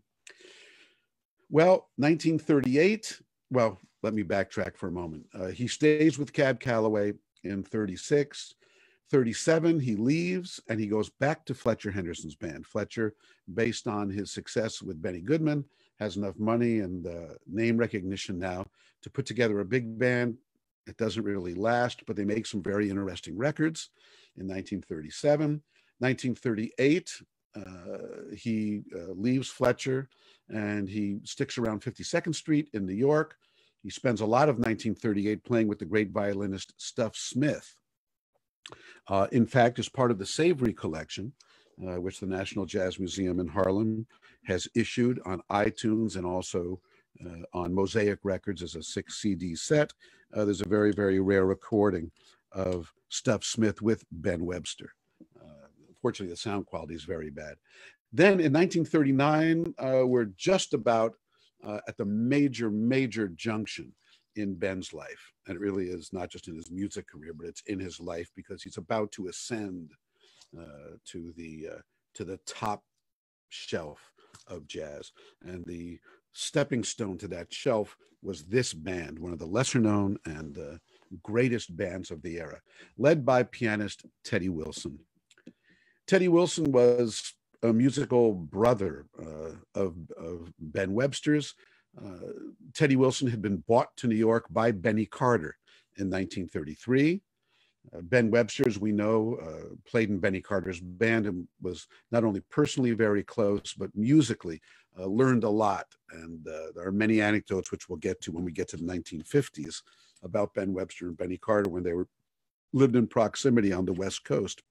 Well, nineteen thirty-eight, well, let me backtrack for a moment. Uh, he stays with Cab Calloway in thirty-six. thirty-seven, he leaves and he goes back to Fletcher Henderson's band. Fletcher, based on his success with Benny Goodman, has enough money and uh, name recognition now to put together a big band. It doesn't really last, but they make some very interesting records in nineteen thirty-seven. nineteen thirty-eight, uh, he uh, leaves Fletcher and he sticks around fifty-second Street in New York. He spends a lot of nineteen thirty-eight playing with the great violinist Stuff Smith. Uh, in fact, as part of the Savory collection, uh, which the National Jazz Museum in Harlem has issued on iTunes and also uh, on Mosaic Records as a six C D set, uh, there's a very, very rare recording of Stuff Smith with Ben Webster. Uh, unfortunately, the sound quality is very bad. Then in nineteen thirty-nine, uh, we're just about uh, at the major, major junction in Ben's life. And it really is not just in his music career, but it's in his life, because he's about to ascend uh, to the uh, to the top shelf of jazz. And the stepping stone to that shelf was this band, one of the lesser known and uh, greatest bands of the era, led by pianist Teddy Wilson. Teddy Wilson was a musical brother uh, of, of Ben Webster's. Uh, Teddy Wilson had been brought to New York by Benny Carter in nineteen thirty-three. Uh, Ben Webster, as we know, uh, played in Benny Carter's band and was not only personally very close, but musically uh, learned a lot. And uh, there are many anecdotes, which we'll get to when we get to the nineteen fifties, about Ben Webster and Benny Carter when they were lived in proximity on the West Coast.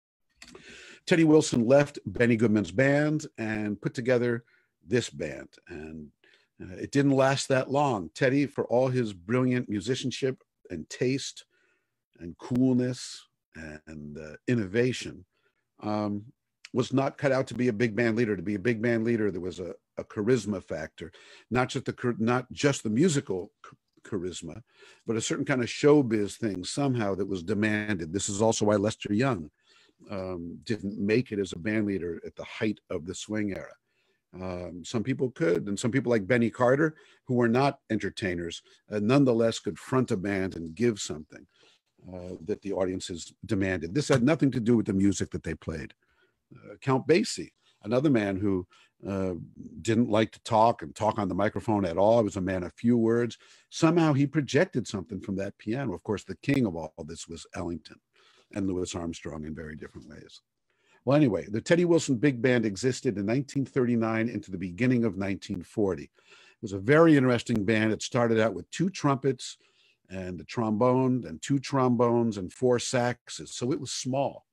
Teddy Wilson left Benny Goodman's band and put together this band. And uh, it didn't last that long. Teddy, for all his brilliant musicianship and taste and coolness and uh, innovation, um, was not cut out to be a big band leader. To be a big band leader, there was a, a charisma factor, not just the not just the musical charisma, but a certain kind of showbiz thing somehow that was demanded. This is also why Lester Young um, didn't make it as a band leader at the height of the swing era. Um, some people could, and some people like Benny Carter, who were not entertainers, uh, nonetheless could front a band and give something uh, that the audiences demanded. This had nothing to do with the music that they played. Uh, Count Basie. another man who uh, didn't like to talk and talk on the microphone at all. He was a man of few words. Somehow he projected something from that piano. Of course, the king of all this was Ellington and Louis Armstrong in very different ways. Well, anyway, the Teddy Wilson Big Band existed in nineteen thirty-nine into the beginning of nineteen forty. It was a very interesting band. It started out with two trumpets and a trombone and two trombones and four saxes. So it was small.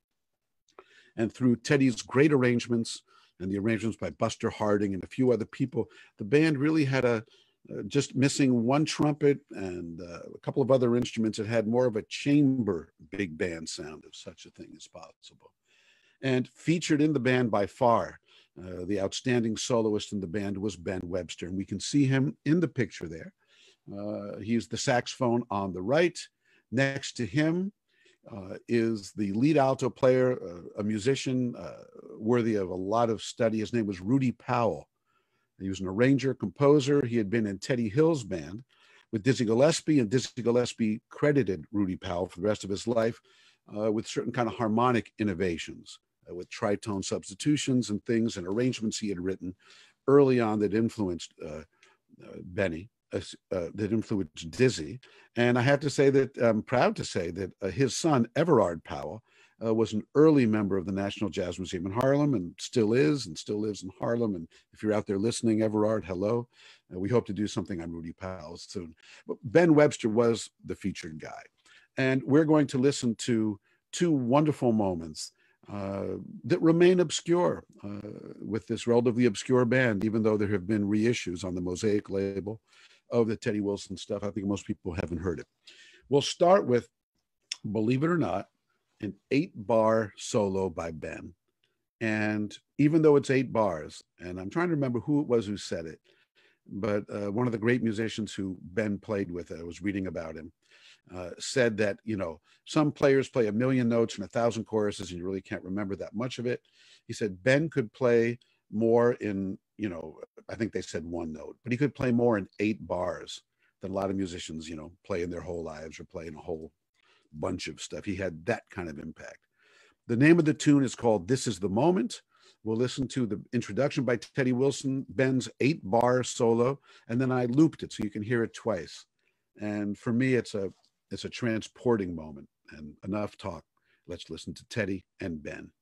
And through Teddy's great arrangements and the arrangements by Buster Harding and a few other people, the band really had a, uh, just missing one trumpet and uh, a couple of other instruments. It had more of a chamber big band sound, if such a thing is possible. And featured in the band by far, uh, the outstanding soloist in the band was Ben Webster. And we can see him in the picture there. Uh, he's the saxophone on the right. Next to him uh, is the lead alto player, uh, a musician uh, worthy of a lot of study. His name was Rudy Powell. He was an arranger, composer. He had been in Teddy Hill's band with Dizzy Gillespie, and Dizzy Gillespie credited Rudy Powell for the rest of his life uh, with certain kind of harmonic innovations, uh, with tritone substitutions and things and arrangements he had written early on that influenced uh, uh, Benny. Uh, uh, that influenced Dizzy. And I have to say that I'm proud to say that uh, his son, Everard Powell, uh, was an early member of the National Jazz Museum in Harlem and still is and still lives in Harlem. And if you're out there listening, Everard, hello. Uh, we hope to do something on Rudy Powell soon. But Ben Webster was the featured guy. And we're going to listen to two wonderful moments uh, that remain obscure uh, with this relatively obscure band, even though there have been reissues on the Mosaic label of the Teddy Wilson stuff. I think most people haven't heard it. We'll start with, believe it or not, an eight bar solo by Ben. And even though it's eight bars, and I'm trying to remember who it was who said it, but uh, one of the great musicians who Ben played with, I was reading about him, uh, said that, you know, some players play a million notes and a thousand choruses and you really can't remember that much of it. He said Ben could play more in, you know, I think they said one note, but he could play more in eight bars than a lot of musicians, you know, play in their whole lives or play in a whole bunch of stuff. He had that kind of impact. The name of the tune is called This Is the Moment. We'll listen to the introduction by Teddy Wilson, Ben's eight bar solo, and then I looped it so you can hear it twice. And for me, it's a, it's a transporting moment. And enough talk. Let's listen to Teddy and Ben.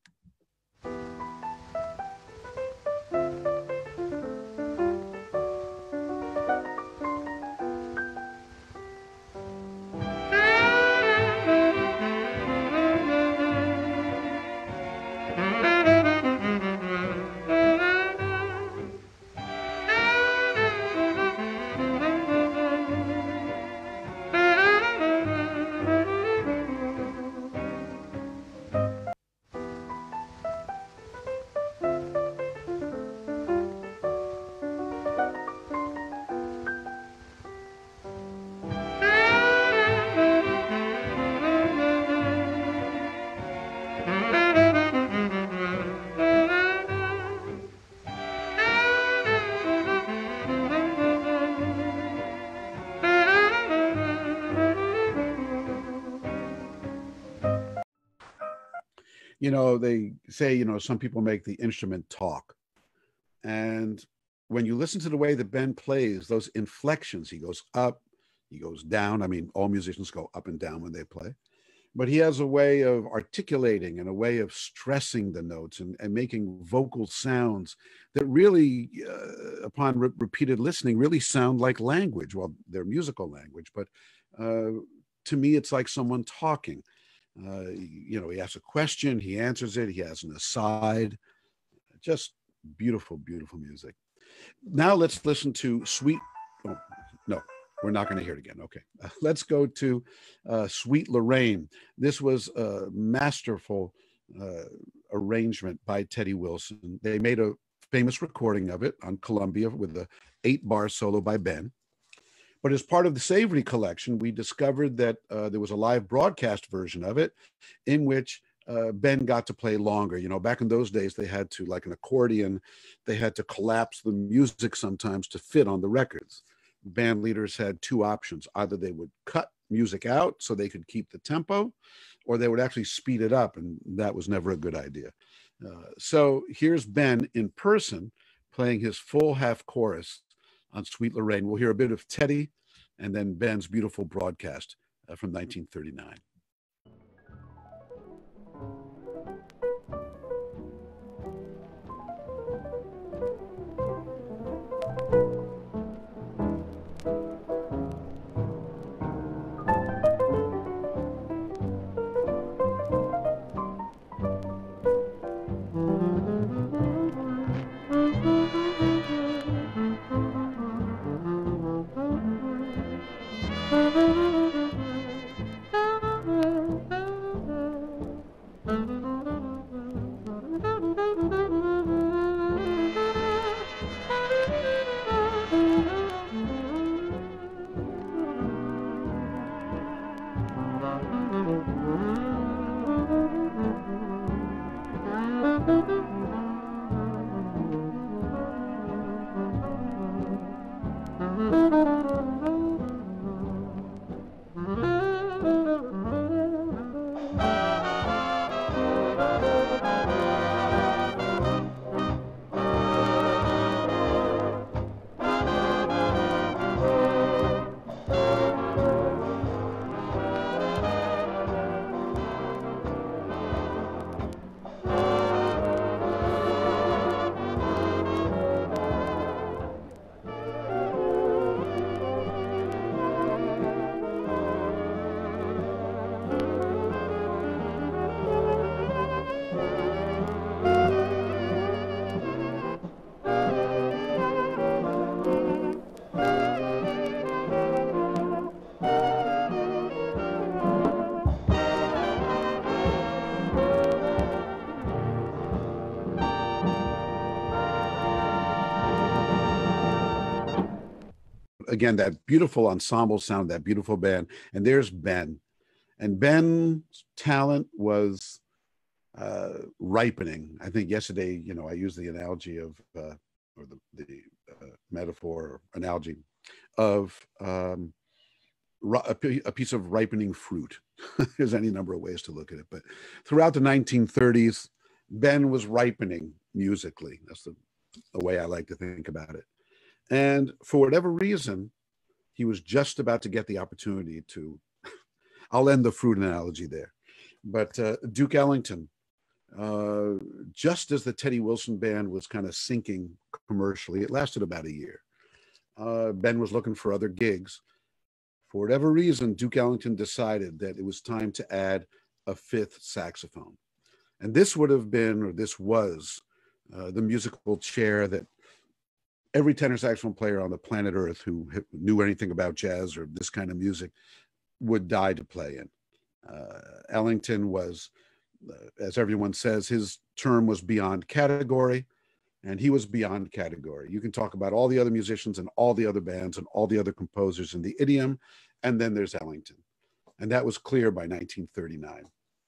You know, they say, you know, some people make the instrument talk. And when you listen to the way that Ben plays, those inflections, he goes up, he goes down. I mean, all musicians go up and down when they play. But he has a way of articulating and a way of stressing the notes and, and making vocal sounds that really, uh, upon re- repeated listening, really sound like language. Well, they're musical language, but uh, to me, it's like someone talking. Uh, you know, he asks a question, he answers it, he has an aside. Just beautiful, beautiful music. Now let's listen to Sweet, oh, no, we're not going to hear it again. Okay, uh, let's go to uh, Sweet Loren. This was a masterful uh, arrangement by Teddy Wilson. They made a famous recording of it on Columbia with a eight bar solo by Ben. But as part of the Savory collection, we discovered that uh, there was a live broadcast version of it in which uh, Ben got to play longer. You know, back in those days, they had to, like an accordion, they had to collapse the music sometimes to fit on the records. Band leaders had two options. Either they would cut music out so they could keep the tempo, or they would actually speed it up, and that was never a good idea. Uh, so here's Ben in person playing his full half chorus on Sweet Lorraine. We'll hear a bit of Teddy and then Ben's beautiful broadcast uh, from nineteen thirty-nine. Again, that beautiful ensemble sound, that beautiful band. And there's Ben. And Ben's talent was uh, ripening. I think yesterday, you know, I used the analogy of, uh, or the, the uh, metaphor or analogy of um, a, a piece of ripening fruit. There's any number of ways to look at it. But throughout the nineteen thirties, Ben was ripening musically. That's the, the way I like to think about it. And for whatever reason, he was just about to get the opportunity to, I'll end the fruit analogy there. But uh, Duke Ellington, uh, just as the Teddy Wilson band was kind of sinking commercially, it lasted about a year. Uh, Ben was looking for other gigs. For whatever reason, Duke Ellington decided that it was time to add a fifth saxophone. And this would have been, or this was, uh, the musical chair that every tenor saxophone player on the planet Earth who knew anything about jazz or this kind of music would die to play in. Uh, Ellington was, uh, as everyone says, his term was beyond category, and he was beyond category. You can talk about all the other musicians and all the other bands and all the other composers in the idiom, and then there's Ellington. And that was clear by nineteen thirty-nine.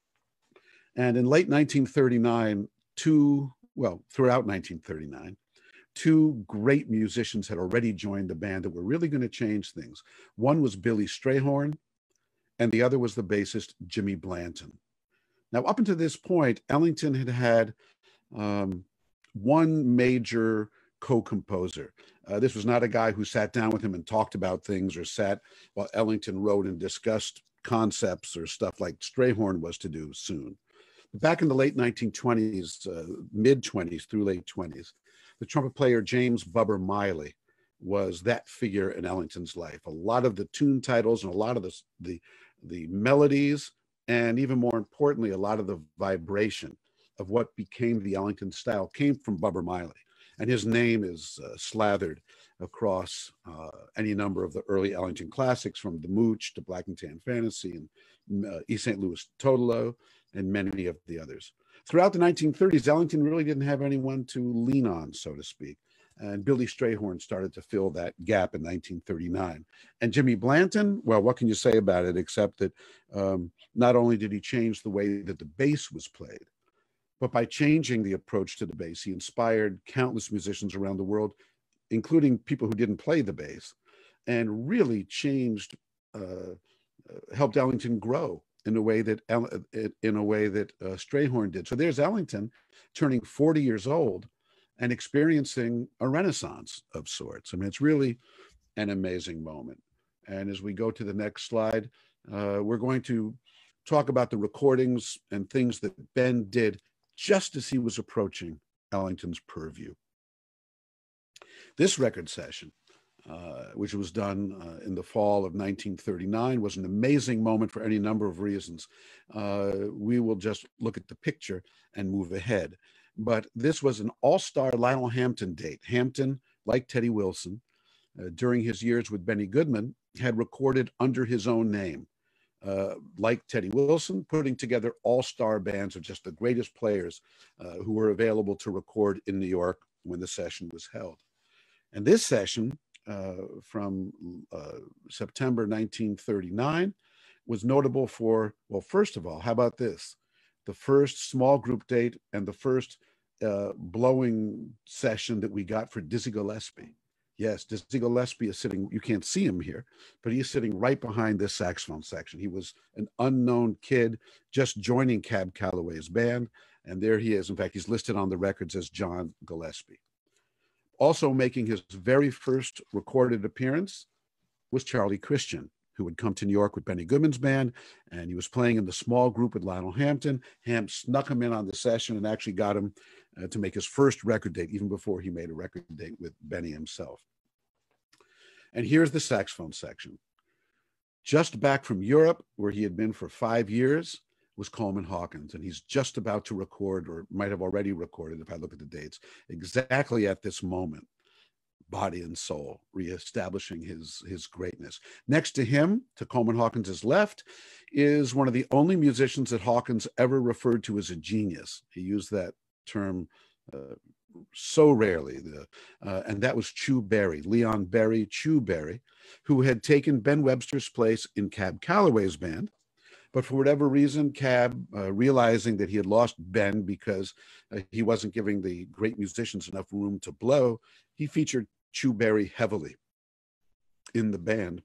And in late nineteen thirty-nine, two, well, throughout nineteen thirty-nine, two great musicians had already joined the band that were really going to change things. One was Billie Strayhorn, and the other was the bassist Jimmy Blanton. Now, up until this point, Ellington had had um, one major co-composer. Uh, this was not a guy who sat down with him and talked about things, or sat while Ellington wrote and discussed concepts or stuff like Strayhorn was to do soon. But back in the late nineteen twenties, uh, mid twenties through late twenties, the trumpet player James Bubber Miley was that figure in Ellington's life. A lot of the tune titles and a lot of the, the, the melodies, and even more importantly, a lot of the vibration of what became the Ellington style came from Bubber Miley. And his name is uh, slathered across uh, any number of the early Ellington classics, from The Mooch to Black and Tan Fantasy and uh, East Saint Louis Totalo, and many of the others. Throughout the nineteen thirties, Ellington really didn't have anyone to lean on, so to speak. And Billie Strayhorn started to fill that gap in nineteen thirty-nine. And Jimmy Blanton, well, what can you say about it, except that um, not only did he change the way that the bass was played, but by changing the approach to the bass, he inspired countless musicians around the world, including people who didn't play the bass, and really changed, uh, helped Ellington grow in a way that in a way that uh, Strayhorn did. So there's Ellington turning forty years old and experiencing a renaissance of sorts. I mean, it's really an amazing moment. And as we go to the next slide, uh, we're going to talk about the recordings and things that Ben did just as he was approaching Ellington's purview. This record session, uh, which was done uh, in the fall of nineteen thirty-nine, was an amazing moment for any number of reasons. Uh, we will just look at the picture and move ahead. But this was an all-star Lionel Hampton date. Hampton, like Teddy Wilson, uh, during his years with Benny Goodman, had recorded under his own name. Uh, like Teddy Wilson, putting together all-star bands of just the greatest players uh, who were available to record in New York when the session was held. And this session uh, from uh, September nineteen thirty-nine was notable for, well, first of all, how about this? The first small group date and the first uh, blowing session that we got for Dizzy Gillespie. Yes, Dizzy Gillespie is sitting, you can't see him here, but he's sitting right behind this saxophone section. He was an unknown kid just joining Cab Calloway's band, and there he is. In fact, he's listed on the records as John Gillespie. Also making his very first recorded appearance was Charlie Christian, who would come to New York with Benny Goodman's band, and he was playing in the small group with Lionel Hampton. Ham snuck him in on the session and actually got him uh, to make his first record date, even before he made a record date with Benny himself. And here's the saxophone section. Just back from Europe, where he had been for five years, was Coleman Hawkins, and he's just about to record, or might have already recorded if I look at the dates, exactly at this moment, Body and Soul, reestablishing his, his greatness. Next to him, to Coleman Hawkins's left, is one of the only musicians that Hawkins ever referred to as a genius. He used that term uh, so rarely, the, uh, and that was Chu Berry, Leon Berry, Chu Berry, who had taken Ben Webster's place in Cab Calloway's band. But for whatever reason, Cab, uh, realizing that he had lost Ben because uh, he wasn't giving the great musicians enough room to blow, he featured Chu Berry heavily in the band.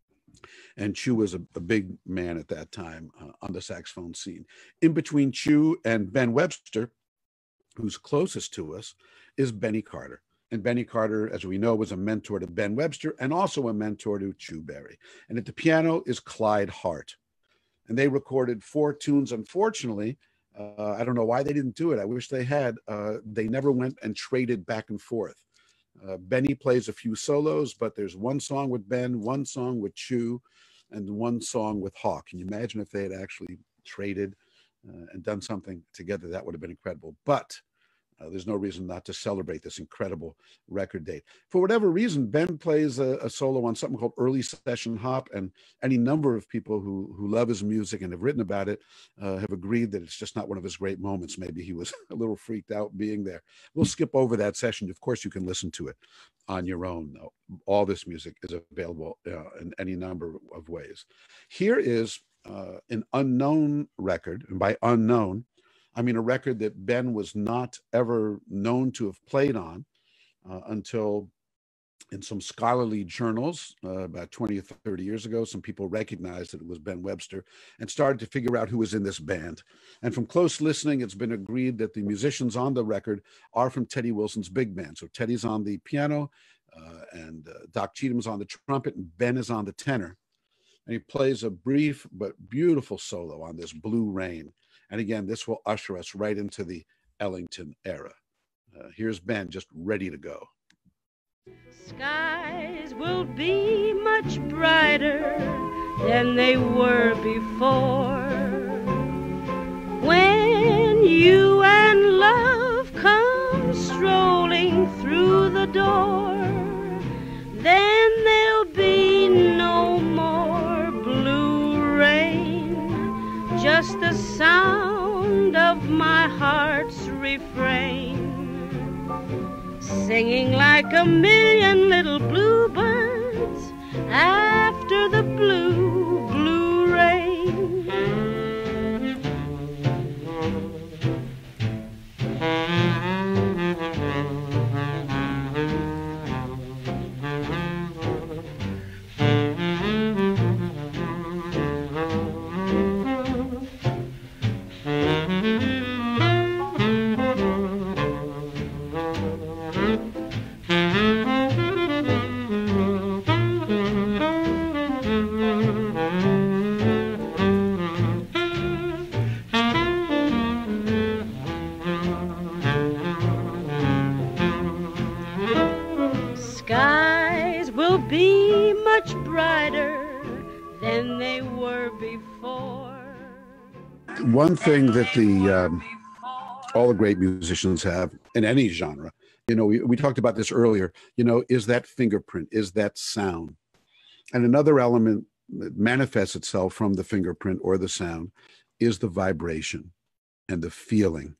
And Chu was a, a big man at that time uh, on the saxophone scene. In between Chu and Ben Webster, who's closest to us, is Benny Carter. And Benny Carter, as we know, was a mentor to Ben Webster and also a mentor to Chu Berry. And at the piano is Clyde Hart. And they recorded four tunes. Unfortunately, uh, I don't know why they didn't do it. I wish they had. Uh, they never went and traded back and forth. Uh, Benny plays a few solos, but there's one song with Ben, one song with Chu, and one song with Hawk. Can you imagine if they had actually traded uh, and done something together? That would have been incredible. But Uh, there's no reason not to celebrate this incredible record date. For whatever reason, Ben plays a, a solo on something called Early Session Hop, and any number of people who, who love his music and have written about it uh, have agreed that it's just not one of his great moments. Maybe he was a little freaked out being there. We'll skip over that session. Of course, you can listen to it on your own, though. All this music is available uh, in any number of ways. Here is uh, an unknown record, and by unknown, I mean, a record that Ben was not ever known to have played on uh, until in some scholarly journals uh, about twenty or thirty years ago, some people recognized that it was Ben Webster and started to figure out who was in this band. And from close listening, it's been agreed that the musicians on the record are from Teddy Wilson's big band. So Teddy's on the piano uh, and uh, Doc Cheatham's on the trumpet and Ben is on the tenor. And he plays a brief but beautiful solo on this Blue Rain. And again, this will usher us right into the Ellington era. Uh, here's Ben just ready to go. Skies will be much brighter than they were before when you and love come strolling through the door. Then there'll be no more blue rain, just the sound of my heart's refrain, singing like a million little bluebirds after the blue, blue rain. be much brighter than they were before. One thing that the um, all the great musicians have in any genre, you know, we, we talked about this earlier, you know, is that fingerprint, is that sound. And another element that manifests itself from the fingerprint or the sound is the vibration and the feeling.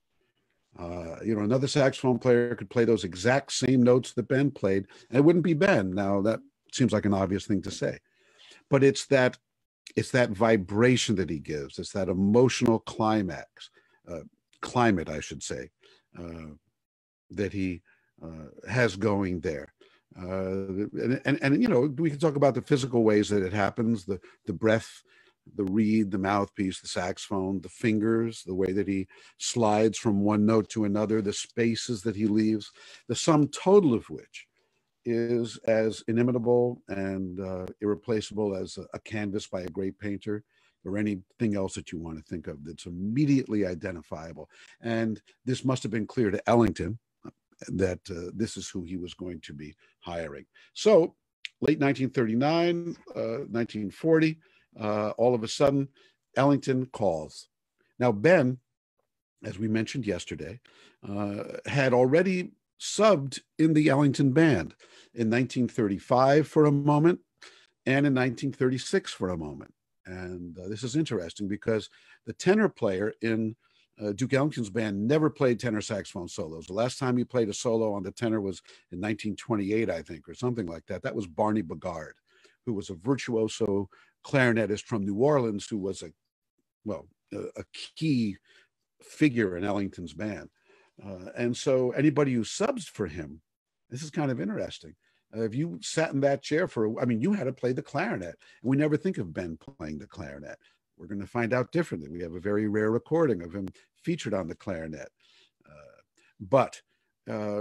Uh, you know, another saxophone player could play those exact same notes that Ben played, and it wouldn't be Ben. Now, that seems like an obvious thing to say, but it's that it's that vibration that he gives. It's that emotional climax, uh, climate, I should say, uh, that he uh, has going there. Uh, and, and, and, you know, we can talk about the physical ways that it happens, the, the breath, the reed, the mouthpiece, the saxophone, the fingers, the way that he slides from one note to another, the spaces that he leaves, the sum total of which is as inimitable and uh, irreplaceable as a, a canvas by a great painter or anything else that you want to think of that's immediately identifiable. And this must have been clear to Ellington that uh, this is who he was going to be hiring. So late nineteen thirty-nine, uh, nineteen forty, uh, all of a sudden, Ellington calls. Now, Ben, as we mentioned yesterday, uh, had already subbed in the Ellington band in nineteen thirty-five for a moment and in nineteen thirty-six for a moment. And uh, this is interesting because the tenor player in uh, Duke Ellington's band never played tenor saxophone solos. The last time he played a solo on the tenor was in nineteen twenty-eight, I think, or something like that. That was Barney Bigard, who was a virtuoso clarinetist from New Orleans, who was a, well, a, a key figure in Ellington's band. Uh, and so anybody who subs for him, this is kind of interesting. Uh, if you sat in that chair for, I mean, you had to play the clarinet. And we never think of Ben playing the clarinet. We're going to find out differently. We have a very rare recording of him featured on the clarinet. Uh, but uh,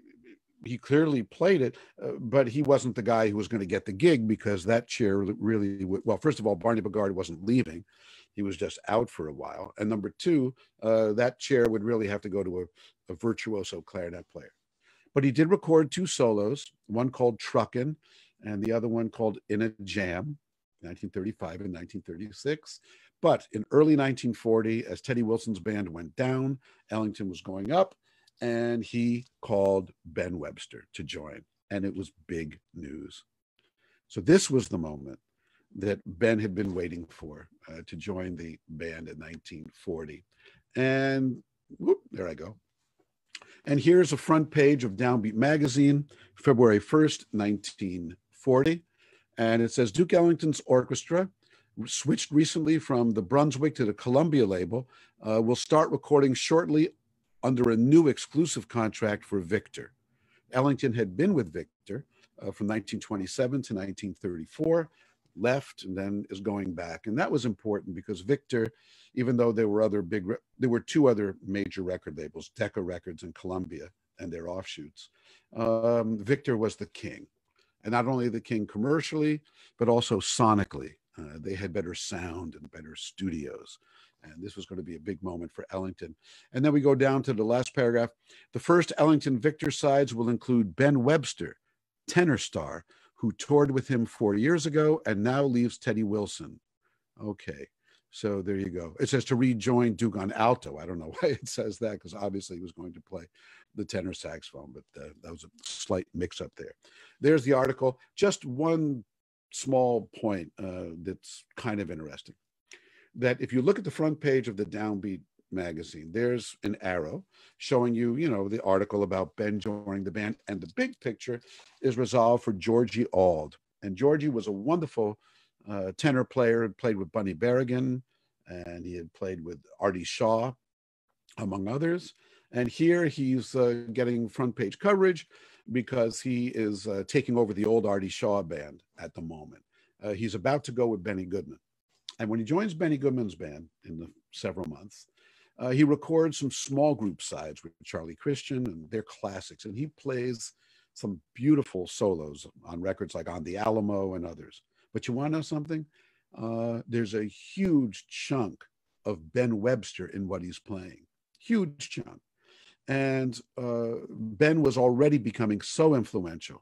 he clearly played it, uh, but he wasn't the guy who was going to get the gig because that chair really, well, first of all, Barney Bigard wasn't leaving. He was just out for a while. And number two, uh, that chair would really have to go to a, a virtuoso clarinet player. But he did record two solos, one called Truckin' and the other one called In a Jam, nineteen thirty-five and nineteen thirty-six. But in early nineteen forty, as Teddy Wilson's band went down, Ellington was going up, and he called Ben Webster to join. And it was big news. So this was the moment that Ben had been waiting for uh, to join the band in nineteen forty. And whoop, there I go. And here's a front page of Downbeat magazine, February first, nineteen forty. And it says, Duke Ellington's orchestra, switched recently from the Brunswick to the Columbia label, uh, will start recording shortly under a new exclusive contract for Victor. Ellington had been with Victor uh, from nineteen twenty-seven to nineteen thirty-four, left and then is going back. And that was important because Victor, even though there were other big, there were two other major record labels, Decca Records and Columbia and their offshoots. Um, Victor was the king, and not only the king commercially, but also sonically. Uh, they had better sound and better studios. And this was going to be a big moment for Ellington. And then we go down to the last paragraph. The first Ellington Victor sides will include Ben Webster, tenor star, who toured with him four years ago and now leaves Teddy Wilson. Okay, so there you go. It says to rejoin Duke on alto. I don't know why it says that, because obviously he was going to play the tenor saxophone, but uh, that was a slight mix-up there. There's the article. Just one small point uh, that's kind of interesting. That if you look at the front page of the Downbeat magazine, there's an arrow showing you, you know, the article about Ben joining the band, and the big picture is resolved for Georgie Auld. And Georgie was a wonderful uh, tenor player, had played with Bunny Berrigan, and he had played with Artie Shaw, among others. And here he's uh, getting front page coverage because he is uh, taking over the old Artie Shaw band at the moment. Uh, he's about to go with Benny Goodman. And when he joins Benny Goodman's band in the several months, uh, he records some small group sides with Charlie Christian, and they're classics. And he plays some beautiful solos on records like On the Alamo and others. But you want to know something? Uh, there's a huge chunk of Ben Webster in what he's playing. Huge chunk. And uh, Ben was already becoming so influential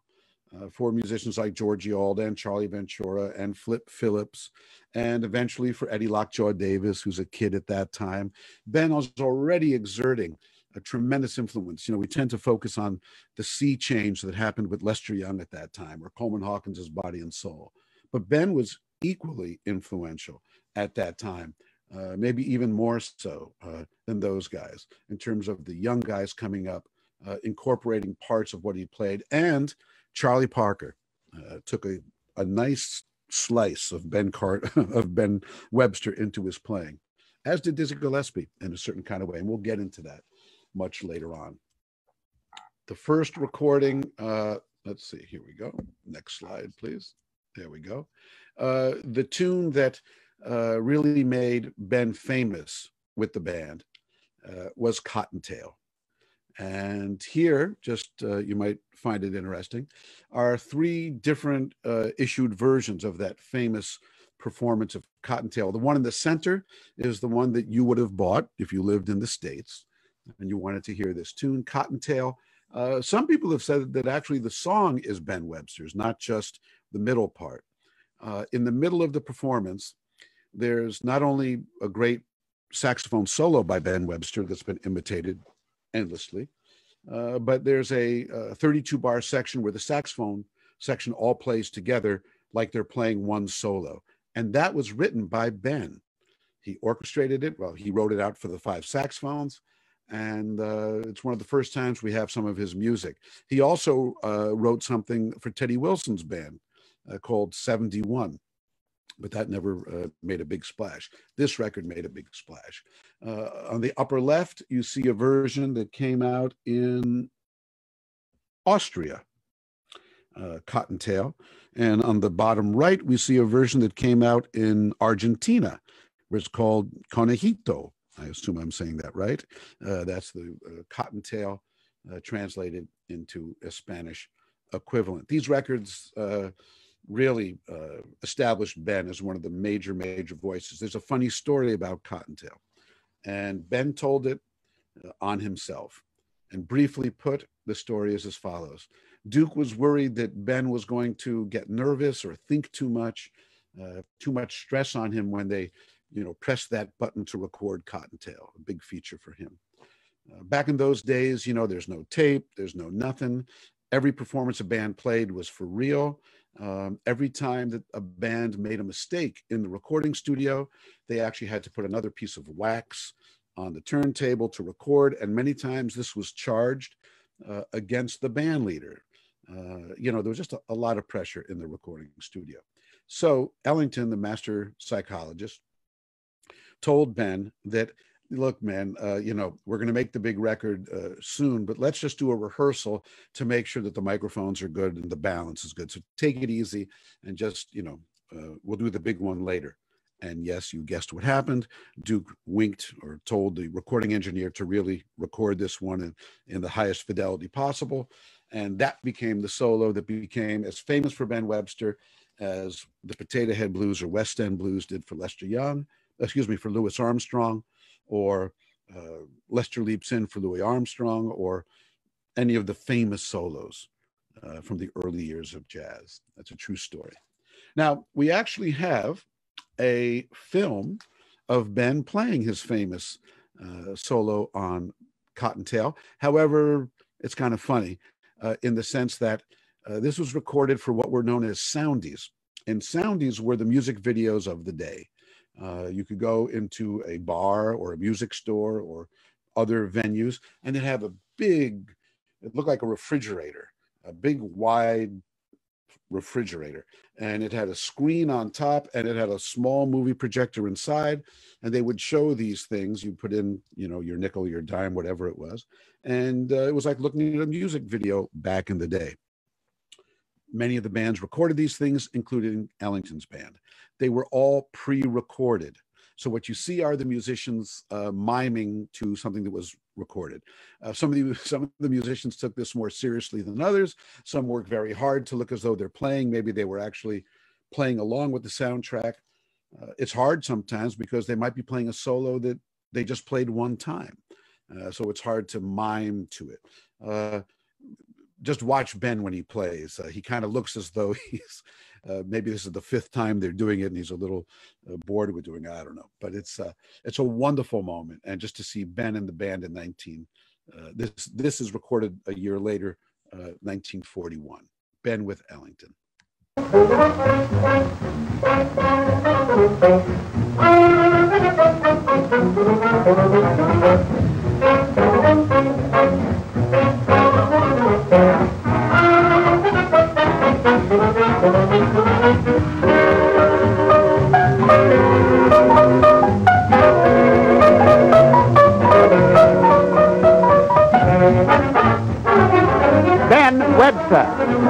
uh, for musicians like Georgie Alden and Charlie Ventura and Flip Phillips, and eventually for Eddie Lockjaw Davis, who's a kid at that time. Ben was already exerting a tremendous influence. You know, we tend to focus on the sea change that happened with Lester Young at that time, or Coleman Hawkins's Body and Soul. But Ben was equally influential at that time, uh, maybe even more so uh, than those guys, in terms of the young guys coming up, uh, incorporating parts of what he played. And Charlie Parker uh, took a, a nice slice of Ben Cart of Ben Webster into his playing, as did Dizzy Gillespie in a certain kind of way. And we'll get into that much later on. The first recording, uh, let's see, here we go. Next slide, please. There we go. Uh, the tune that uh, really made Ben famous with the band uh, was Cottontail. And here, just uh, you might find it interesting, are three different uh, issued versions of that famous performance of Cottontail. The one in the center is the one that you would have bought if you lived in the States and you wanted to hear this tune, Cottontail. Uh, some people have said that actually the song is Ben Webster's, not just the middle part. Uh, in the middle of the performance, there's not only a great saxophone solo by Ben Webster that's been imitated endlessly, uh, but there's a, a thirty-two bar section where the saxophone section all plays together like they're playing one solo. And that was written by Ben. He orchestrated it. Well, he wrote it out for the five saxophones. And uh, it's one of the first times we have some of his music. He also uh, wrote something for Teddy Wilson's band uh, called seventy-one, but that never uh, made a big splash. This record made a big splash. Uh, on the upper left, you see a version that came out in Austria, uh, Cottontail. And on the bottom right, we see a version that came out in Argentina, where it's called Conejito. I assume I'm saying that right. Uh, that's the uh, Cottontail uh, translated into a Spanish equivalent. These records uh, really uh, established Ben as one of the major, major voices. There's a funny story about Cottontail, and Ben told it uh, on himself. And briefly put, the story is as follows. Duke was worried that Ben was going to get nervous or think too much, uh, too much stress on him when they you know, press that button to record Cottontail, a big feature for him. Uh, back in those days, you know, there's no tape, there's no nothing. Every performance a band played was for real. Um, every time that a band made a mistake in the recording studio, they actually had to put another piece of wax on the turntable to record. And many times this was charged uh, against the band leader. Uh, you know, there was just a, a lot of pressure in the recording studio. So Ellington, the master psychologist, told Ben that, look, man, uh, you know, we're going to make the big record uh, soon, but let's just do a rehearsal to make sure that the microphones are good and the balance is good. So take it easy and just, you know, uh, we'll do the big one later. And yes, you guessed what happened. Duke winked or told the recording engineer to really record this one in, in the highest fidelity possible. And that became the solo that became as famous for Ben Webster as the Potato Head Blues or West End Blues did for Lester Young. Excuse me, for Louis Armstrong, or uh, Lester Leaps In for Louis Armstrong, or any of the famous solos uh, from the early years of jazz. That's a true story. Now, we actually have a film of Ben playing his famous uh, solo on Cottontail. However, it's kind of funny uh, in the sense that uh, this was recorded for what were known as soundies. And soundies were the music videos of the day. Uh, you could go into a bar or a music store or other venues, and they'd have a big, it looked like a refrigerator, a big wide refrigerator. And it had a screen on top, and it had a small movie projector inside. And they would show these things. You put in, you know, your nickel, your dime, whatever it was. And uh, it was like looking at a music video back in the day. Many of the bands recorded these things, including Ellington's band. They were all pre-recorded. So what you see are the musicians uh, miming to something that was recorded. Uh, some of the some of the musicians took this more seriously than others. Some worked very hard to look as though they're playing. Maybe they were actually playing along with the soundtrack. Uh, it's hard sometimes because they might be playing a solo that they just played one time. Uh, so it's hard to mime to it. Uh, just watch Ben when he plays. Uh, he kind of looks as though he's, uh, maybe this is the fifth time they're doing it and he's a little uh, bored with doing it. I don't know. But it's, uh, it's a wonderful moment. And just to see Ben and the band in nineteen, uh, this, this is recorded a year later, uh, nineteen forty-one. Ben with Ellington. Ben Webster.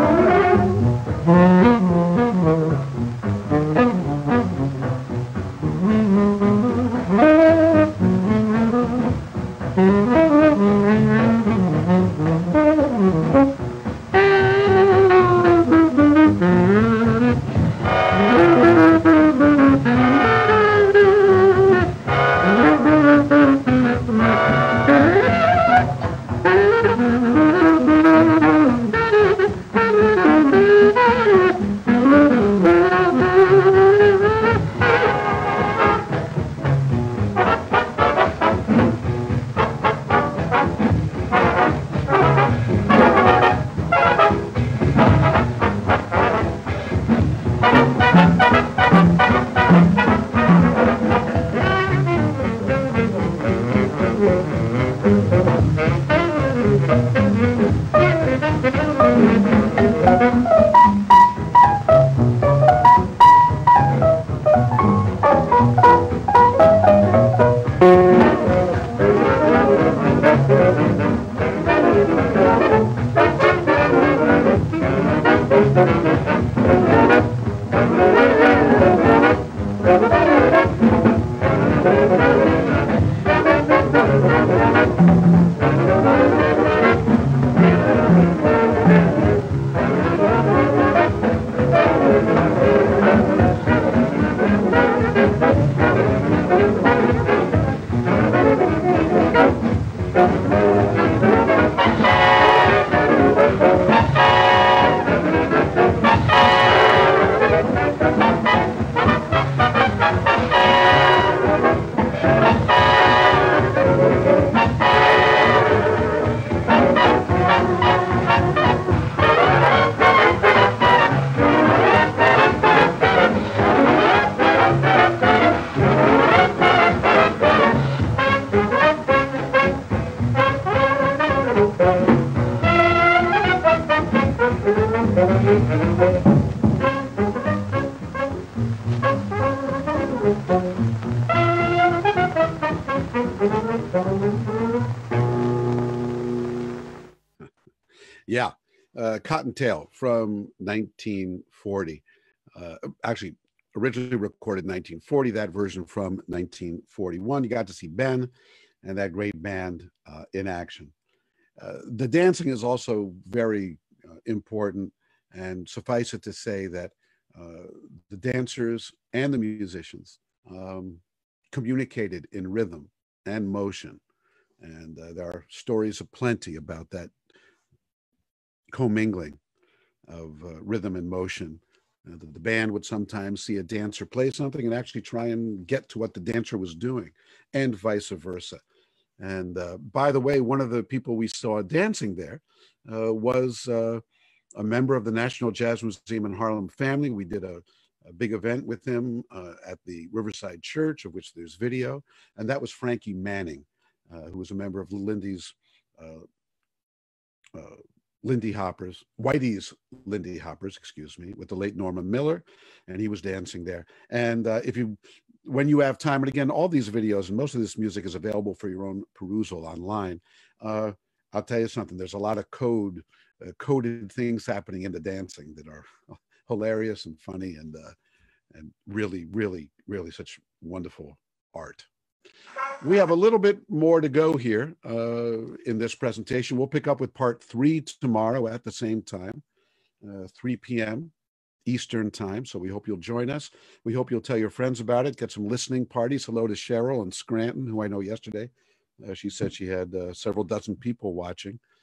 Yeah, uh, Cottontail from nineteen forty. Uh, actually, originally recorded in nineteen forty, that version from nineteen forty-one. You got to see Ben and that great band uh, in action. Uh, the dancing is also very uh, important, and suffice it to say that uh, the dancers and the musicians um, communicated in rhythm and motion. And uh, there are stories aplenty about that commingling of uh, rhythm and motion. Uh, the, the band would sometimes see a dancer play something and actually try and get to what the dancer was doing, and vice versa. And uh, by the way, one of the people we saw dancing there uh, was uh, a member of the National Jazz Museum in Harlem family. We did a, a big event with him uh, at the Riverside Church, of which there's video, and that was Frankie Manning, uh, who was a member of Lindy's uh, uh, Lindy Hoppers, Whitey's Lindy Hoppers, excuse me, with the late Norman Miller, and he was dancing there. And uh, if you, when you have time, and again, all these videos and most of this music is available for your own perusal online. Uh, I'll tell you something, there's a lot of code, uh, coded things happening in the dancing that are hilarious and funny and, uh, and really, really, really such wonderful art. We have a little bit more to go here uh, in this presentation. We'll pick up with part three tomorrow at the same time, uh, three p m Eastern time. So we hope you'll join us. We hope you'll tell your friends about it. Get some listening parties. Hello to Cheryl in Scranton, who I know yesterday. Uh, she said she had uh, several dozen people watching.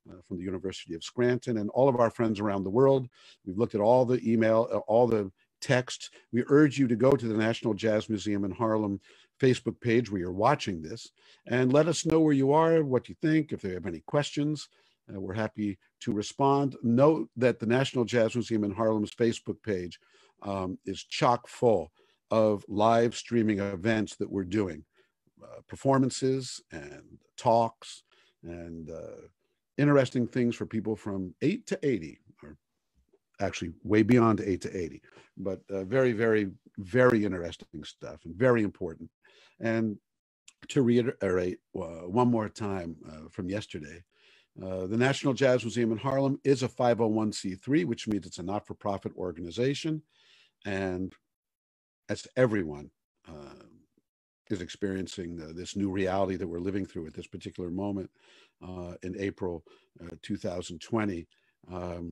uh, from the University of Scranton, and all of our friends around the world. We've looked at all the email, uh, all the text. We urge you to go to the National Jazz Museum in Harlem Facebook page where you're watching this, and let us know where you are, what you think, if they have any questions. Uh, we're happy to respond. Note that the National Jazz Museum in Harlem's Facebook page um, is chock full of live streaming events that we're doing, uh, performances and talks and uh, interesting things for people from eight to eighty, or actually way beyond eight to eighty, but uh, very, very, very interesting stuff and very important. And to reiterate uh, one more time uh, from yesterday, uh, the National Jazz Museum in Harlem is a five oh one c three, which means it's a not-for-profit organization. And as everyone uh, is experiencing uh, this new reality that we're living through at this particular moment uh, in April uh, two thousand twenty, um,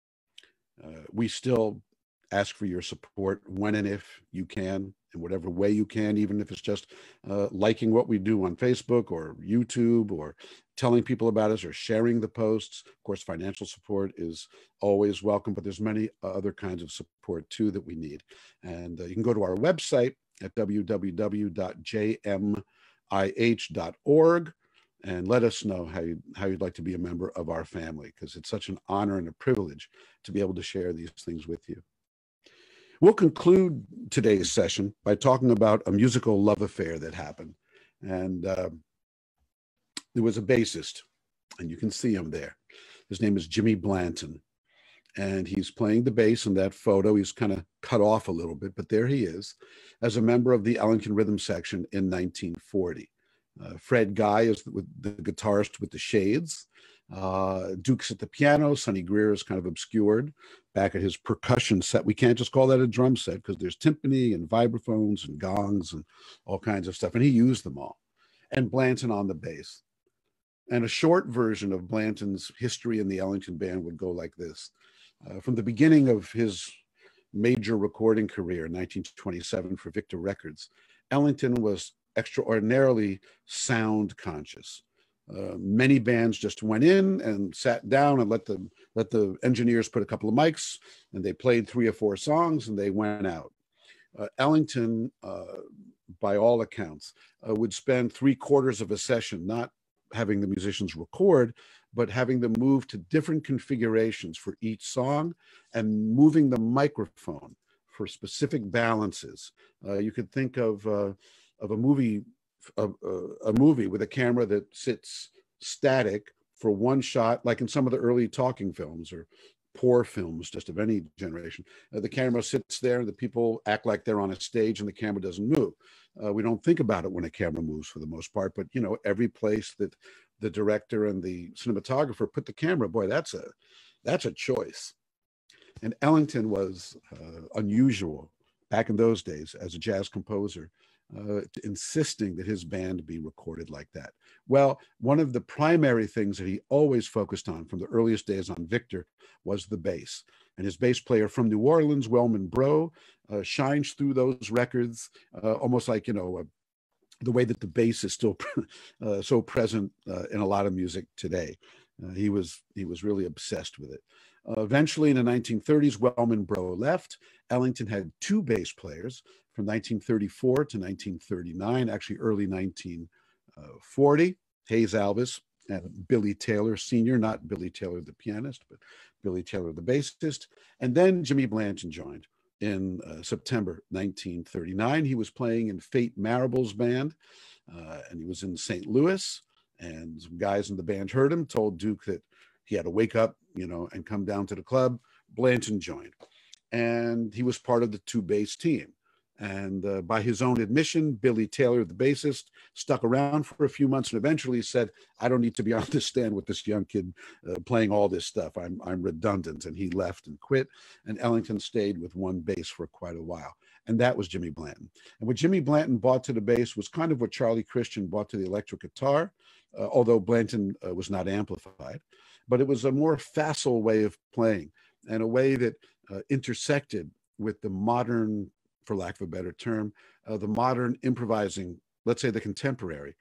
uh, we still ask for your support when and if you can, in whatever way you can, even if it's just uh, liking what we do on Facebook or YouTube, or telling people about us, or sharing the posts. Of course, financial support is always welcome, but there's many other kinds of support too that we need. And uh, you can go to our website at w w w dot j m i h dot org and let us know how, you, how you'd like to be a member of our family, because it's such an honor and a privilege to be able to share these things with you. We'll conclude today's session by talking about a musical love affair that happened. And uh, there was a bassist, and you can see him there. His name is Jimmy Blanton, and he's playing the bass in that photo. He's kind of cut off a little bit, but there he is as a member of the Ellington Rhythm Section in nineteen forty. Uh, Fred Guy is the, the guitarist with the shades. Uh, Duke's at the piano. Sonny Greer is kind of obscured back at his percussion set. We can't just call that a drum set because there's timpani and vibraphones and gongs and all kinds of stuff, and he used them all. And Blanton on the bass. And a short version of Blanton's history in the Ellington Band would go like this. Uh, from the beginning of his major recording career in nineteen twenty-seven for Victor Records, Ellington was extraordinarily sound conscious. Uh, many bands just went in and sat down and let the let the engineers put a couple of mics, and they played three or four songs and they went out. Uh, Ellington, uh, by all accounts, uh, would spend three quarters of a session not having the musicians record, but having them move to different configurations for each song and moving the microphone for specific balances. Uh, you could think of uh, of a movie. A, a movie with a camera that sits static for one shot, like in some of the early talking films or poor films, just of any generation. Uh, the camera sits there and the people act like they're on a stage and the camera doesn't move. Uh, we don't think about it when a camera moves for the most part, but you know, every place that the director and the cinematographer put the camera, boy, that's a, that's a choice. And Ellington was uh, unusual back in those days as a jazz composer. Uh, insisting that his band be recorded like that. Well, one of the primary things that he always focused on from the earliest days on Victor was the bass. And his bass player from New Orleans, Wellman Breaux, uh, shines through those records uh, almost like, you know, uh, the way that the bass is still uh, so present uh, in a lot of music today. Uh, he was he was really obsessed with it. Uh, eventually, in the nineteen thirties, Wellman Breaux left. Ellington had two bass players from nineteen thirty-four to nineteen thirty-nine, actually early nineteen forty, Hayes Alvis and Billie Taylor Senior, not Billie Taylor the pianist, but Billie Taylor the bassist. And then Jimmy Blanton joined in uh, September nineteen thirty-nine. He was playing in Fate Marable's band, uh, and he was in Saint Louis. And some guys in the band heard him, told Duke that he had to wake up, you know, and come down to the club. Blanton joined, and he was part of the two bass team. And uh, by his own admission, Billie Taylor, the bassist, stuck around for a few months and eventually said, I don't need to be on this stand with this young kid uh, playing all this stuff. I'm, I'm redundant. And he left and quit. And Ellington stayed with one bass for quite a while. And that was Jimmy Blanton. And what Jimmy Blanton brought to the bass was kind of what Charlie Christian brought to the electric guitar, uh, although Blanton uh, was not amplified. But it was a more facile way of playing and a way that uh, intersected with the modern, for lack of a better term, uh, the modern improvising, let's say the contemporary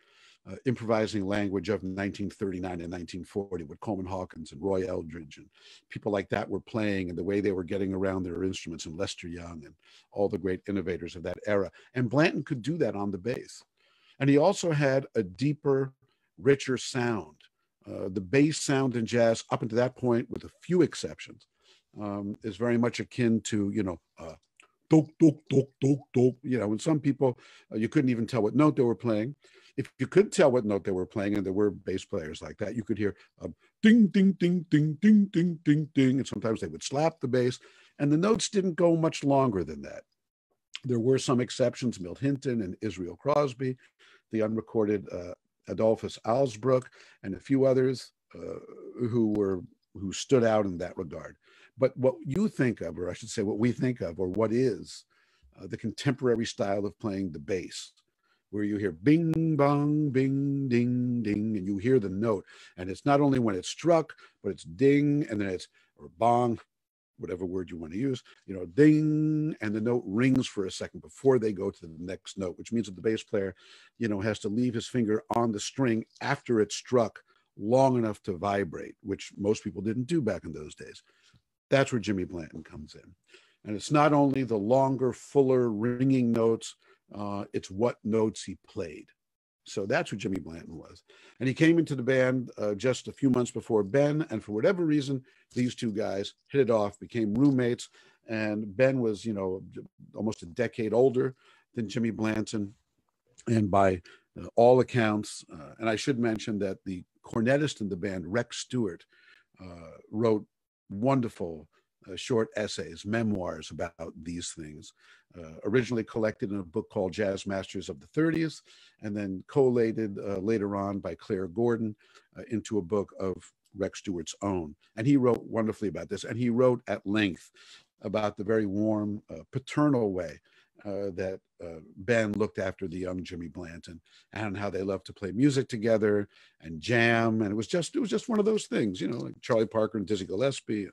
uh, improvising language of nineteen thirty-nine and nineteen forty with Coleman Hawkins and Roy Eldridge and people like that were playing, and the way they were getting around their instruments, and Lester Young and all the great innovators of that era. And Blanton could do that on the bass. And he also had a deeper, richer sound. Uh, the bass sound in jazz up until that point, with a few exceptions, um, is very much akin to, you know, uh, doke, doke, doke, doke, doke. You know, and some people, uh, you couldn't even tell what note they were playing. If you could tell what note they were playing, and there were bass players like that, you could hear um, ding, ding, ding, ding, ding, ding, ding, ding. And sometimes they would slap the bass, and the notes didn't go much longer than that. There were some exceptions, Milt Hinton and Israel Crosby, the unrecorded uh, Adolphus Alsbrook, and a few others uh, who were who stood out in that regard. But what you think of, or I should say what we think of, or what is uh, the contemporary style of playing the bass, where you hear bing, bong, bing, ding, ding, and you hear the note. And it's not only when it's struck, but it's ding, and then it's, or bong, whatever word you want to use, you know, ding, and the note rings for a second before they go to the next note, which means that the bass player, you know, has to leave his finger on the string after it's struck long enough to vibrate, which most people didn't do back in those days. That's where Jimmy Blanton comes in. And it's not only the longer, fuller, ringing notes, uh, it's what notes he played. So that's what Jimmy Blanton was. And he came into the band uh, just a few months before Ben. And for whatever reason, these two guys hit it off, became roommates. And Ben was, you know, almost a decade older than Jimmy Blanton. And by uh, all accounts, uh, and I should mention that the cornetist in the band, Rex Stewart, uh, wrote wonderful uh, short essays, memoirs about these things, uh, originally collected in a book called Jazz Masters of the thirties, and then collated uh, later on by Claire Gordon uh, into a book of Rex Stewart's own. And he wrote wonderfully about this, and he wrote at length about the very warm, uh, paternal way uh, that uh, Ben looked after the young Jimmy Blanton, and how they loved to play music together and jam. And it was just, it was just one of those things, you know, like Charlie Parker and Dizzy Gillespie. And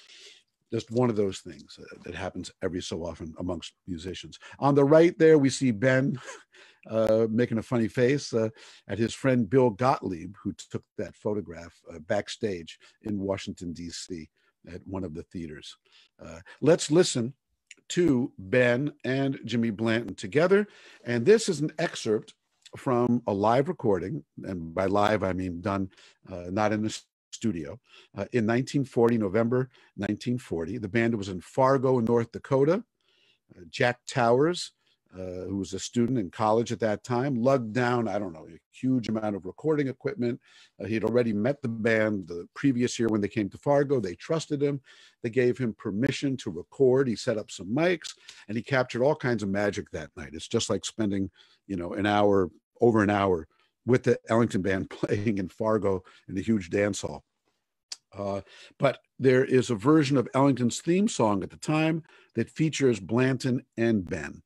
just one of those things uh, that happens every so often amongst musicians. On the right there, we see Ben uh, making a funny face uh, at his friend Bill Gottlieb, who took that photograph uh, backstage in Washington, D C at one of the theaters. Uh, let's listen to Ben and Jimmy Blanton together. And this is an excerpt from a live recording. And by live, I mean done uh, not in the studio. Uh, in nineteen forty, November nineteen forty, the band was in Fargo, North Dakota. Uh, Jack Towers, uh, who was a student in college at that time, lugged down, I don't know, a huge amount of recording equipment. Uh, he had already met the band the previous year when they came to Fargo. They trusted him. They gave him permission to record. He set up some mics, and he captured all kinds of magic that night. It's just like spending, you know, an hour, over an hour with the Ellington band playing in Fargo in a huge dance hall. Uh, but there is a version of Ellington's theme song at the time that features Blanton and Ben.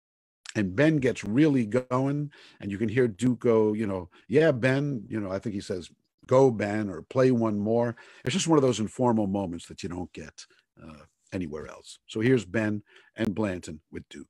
And Ben gets really going, and you can hear Duke go, you know, yeah, Ben, you know, I think he says, go, Ben, or play one more. It's just one of those informal moments that you don't get uh, anywhere else. So here's Ben and Blanton with Duke.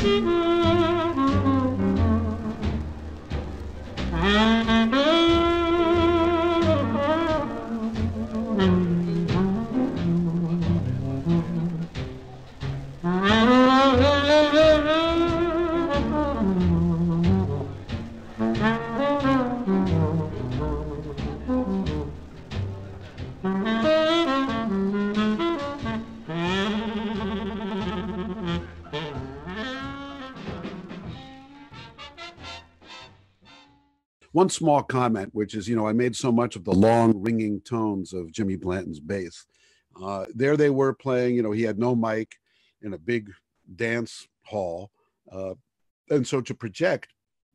One small comment, which is, you know, I made so much of the long ringing tones of Jimmy Blanton's bass. Uh, there they were playing, you know, he had no mic in a big dance hall. Uh, and so to project,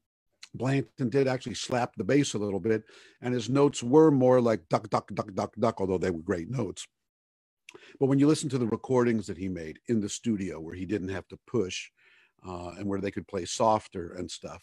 Blanton did actually slap the bass a little bit, and his notes were more like duck, duck, duck, duck, duck, although they were great notes. But when you listen to the recordings that he made in the studio where he didn't have to push uh, and where they could play softer and stuff,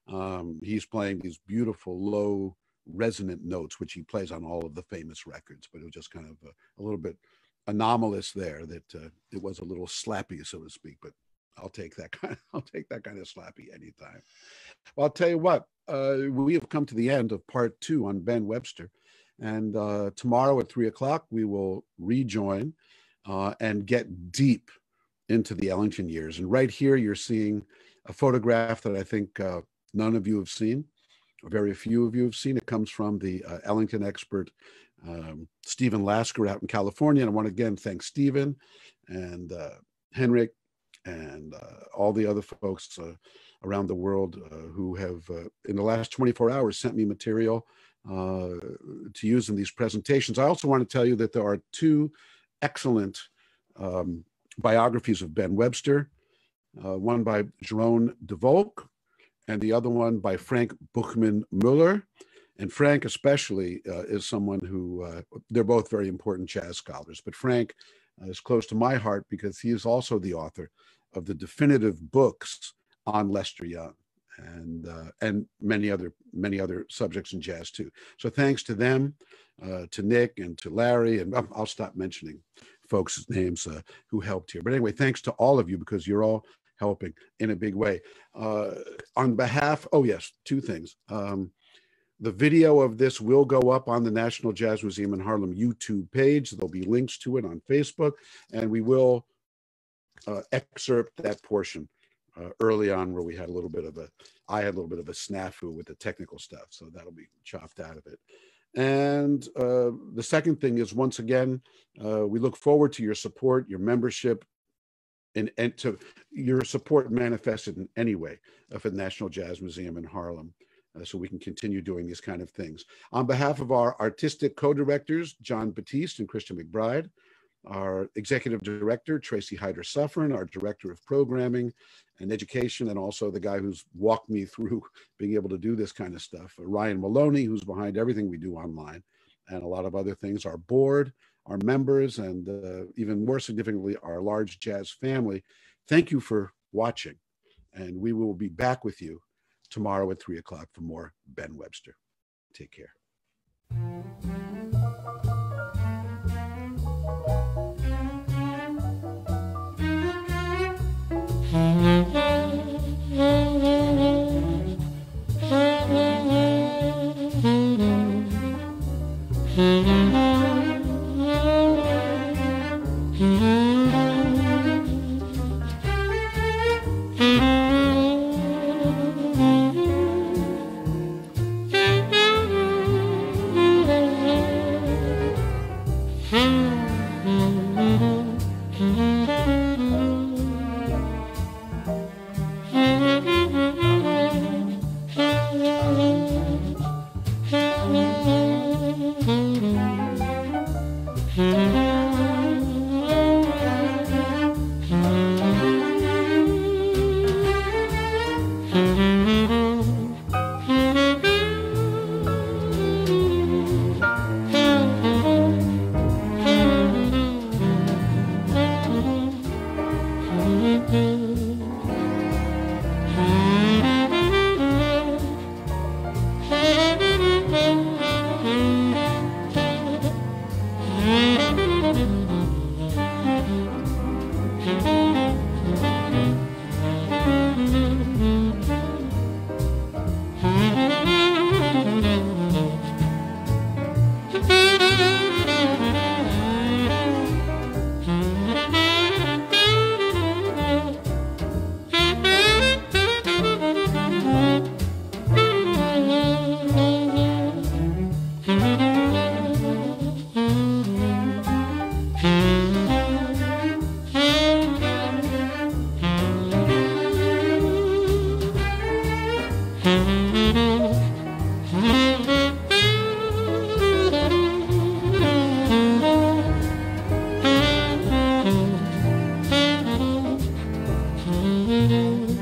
Um, he's playing these beautiful low resonant notes, which he plays on all of the famous records, but it was just kind of a, a little bit anomalous there, that uh, it was a little slappy, so to speak, but I'll take that kind of, I'll take that kind of slappy anytime. Well, I'll tell you what, uh, we have come to the end of part two on Ben Webster, and uh, tomorrow at three o'clock, we will rejoin uh, and get deep into the Ellington years. And right here, you're seeing a photograph that I think uh, none of you have seen, or very few of you have seen. It comes from the uh, Ellington expert, um, Stephen Lasker out in California. And I want to again thank Stephen and uh, Henrik and uh, all the other folks uh, around the world uh, who have, uh, in the last twenty-four hours, sent me material uh, to use in these presentations. I also want to tell you that there are two excellent um, biographies of Ben Webster, uh, one by Jeroen de Volk, and the other one by Frank Buchman Muller. And Frank especially uh, is someone who, uh, they're both very important jazz scholars, but Frank uh, is close to my heart because he is also the author of the definitive books on Lester Young and uh, and many other many other subjects in jazz too. So thanks to them, uh, to Nick and to Larry, and I'll stop mentioning folks' names uh, who helped here. But anyway, thanks to all of you because you're all helping in a big way. Uh, on behalf, oh yes, two things. Um, the video of this will go up on the National Jazz Museum in Harlem YouTube page. There'll be links to it on Facebook, and we will uh, excerpt that portion uh, early on where we had a little bit of a, I had a little bit of a snafu with the technical stuff, so that'll be chopped out of it. And uh, the second thing is, once again, uh, we look forward to your support, your membership, and, and to your support manifested in any way for the National Jazz Museum in Harlem, uh, so we can continue doing these kind of things. On behalf of our artistic co-directors, John Batiste and Christian McBride, our executive director, Tracy Hyder-Suffern, our director of programming and education, and also the guy who's walked me through being able to do this kind of stuff, uh, Ryan Maloney, who's behind everything we do online, and a lot of other things, our board, our members, and uh, even more significantly, our large jazz family. Thank you for watching, and we will be back with you tomorrow at three o'clock for more Ben Webster. Take care. Mm-hmm.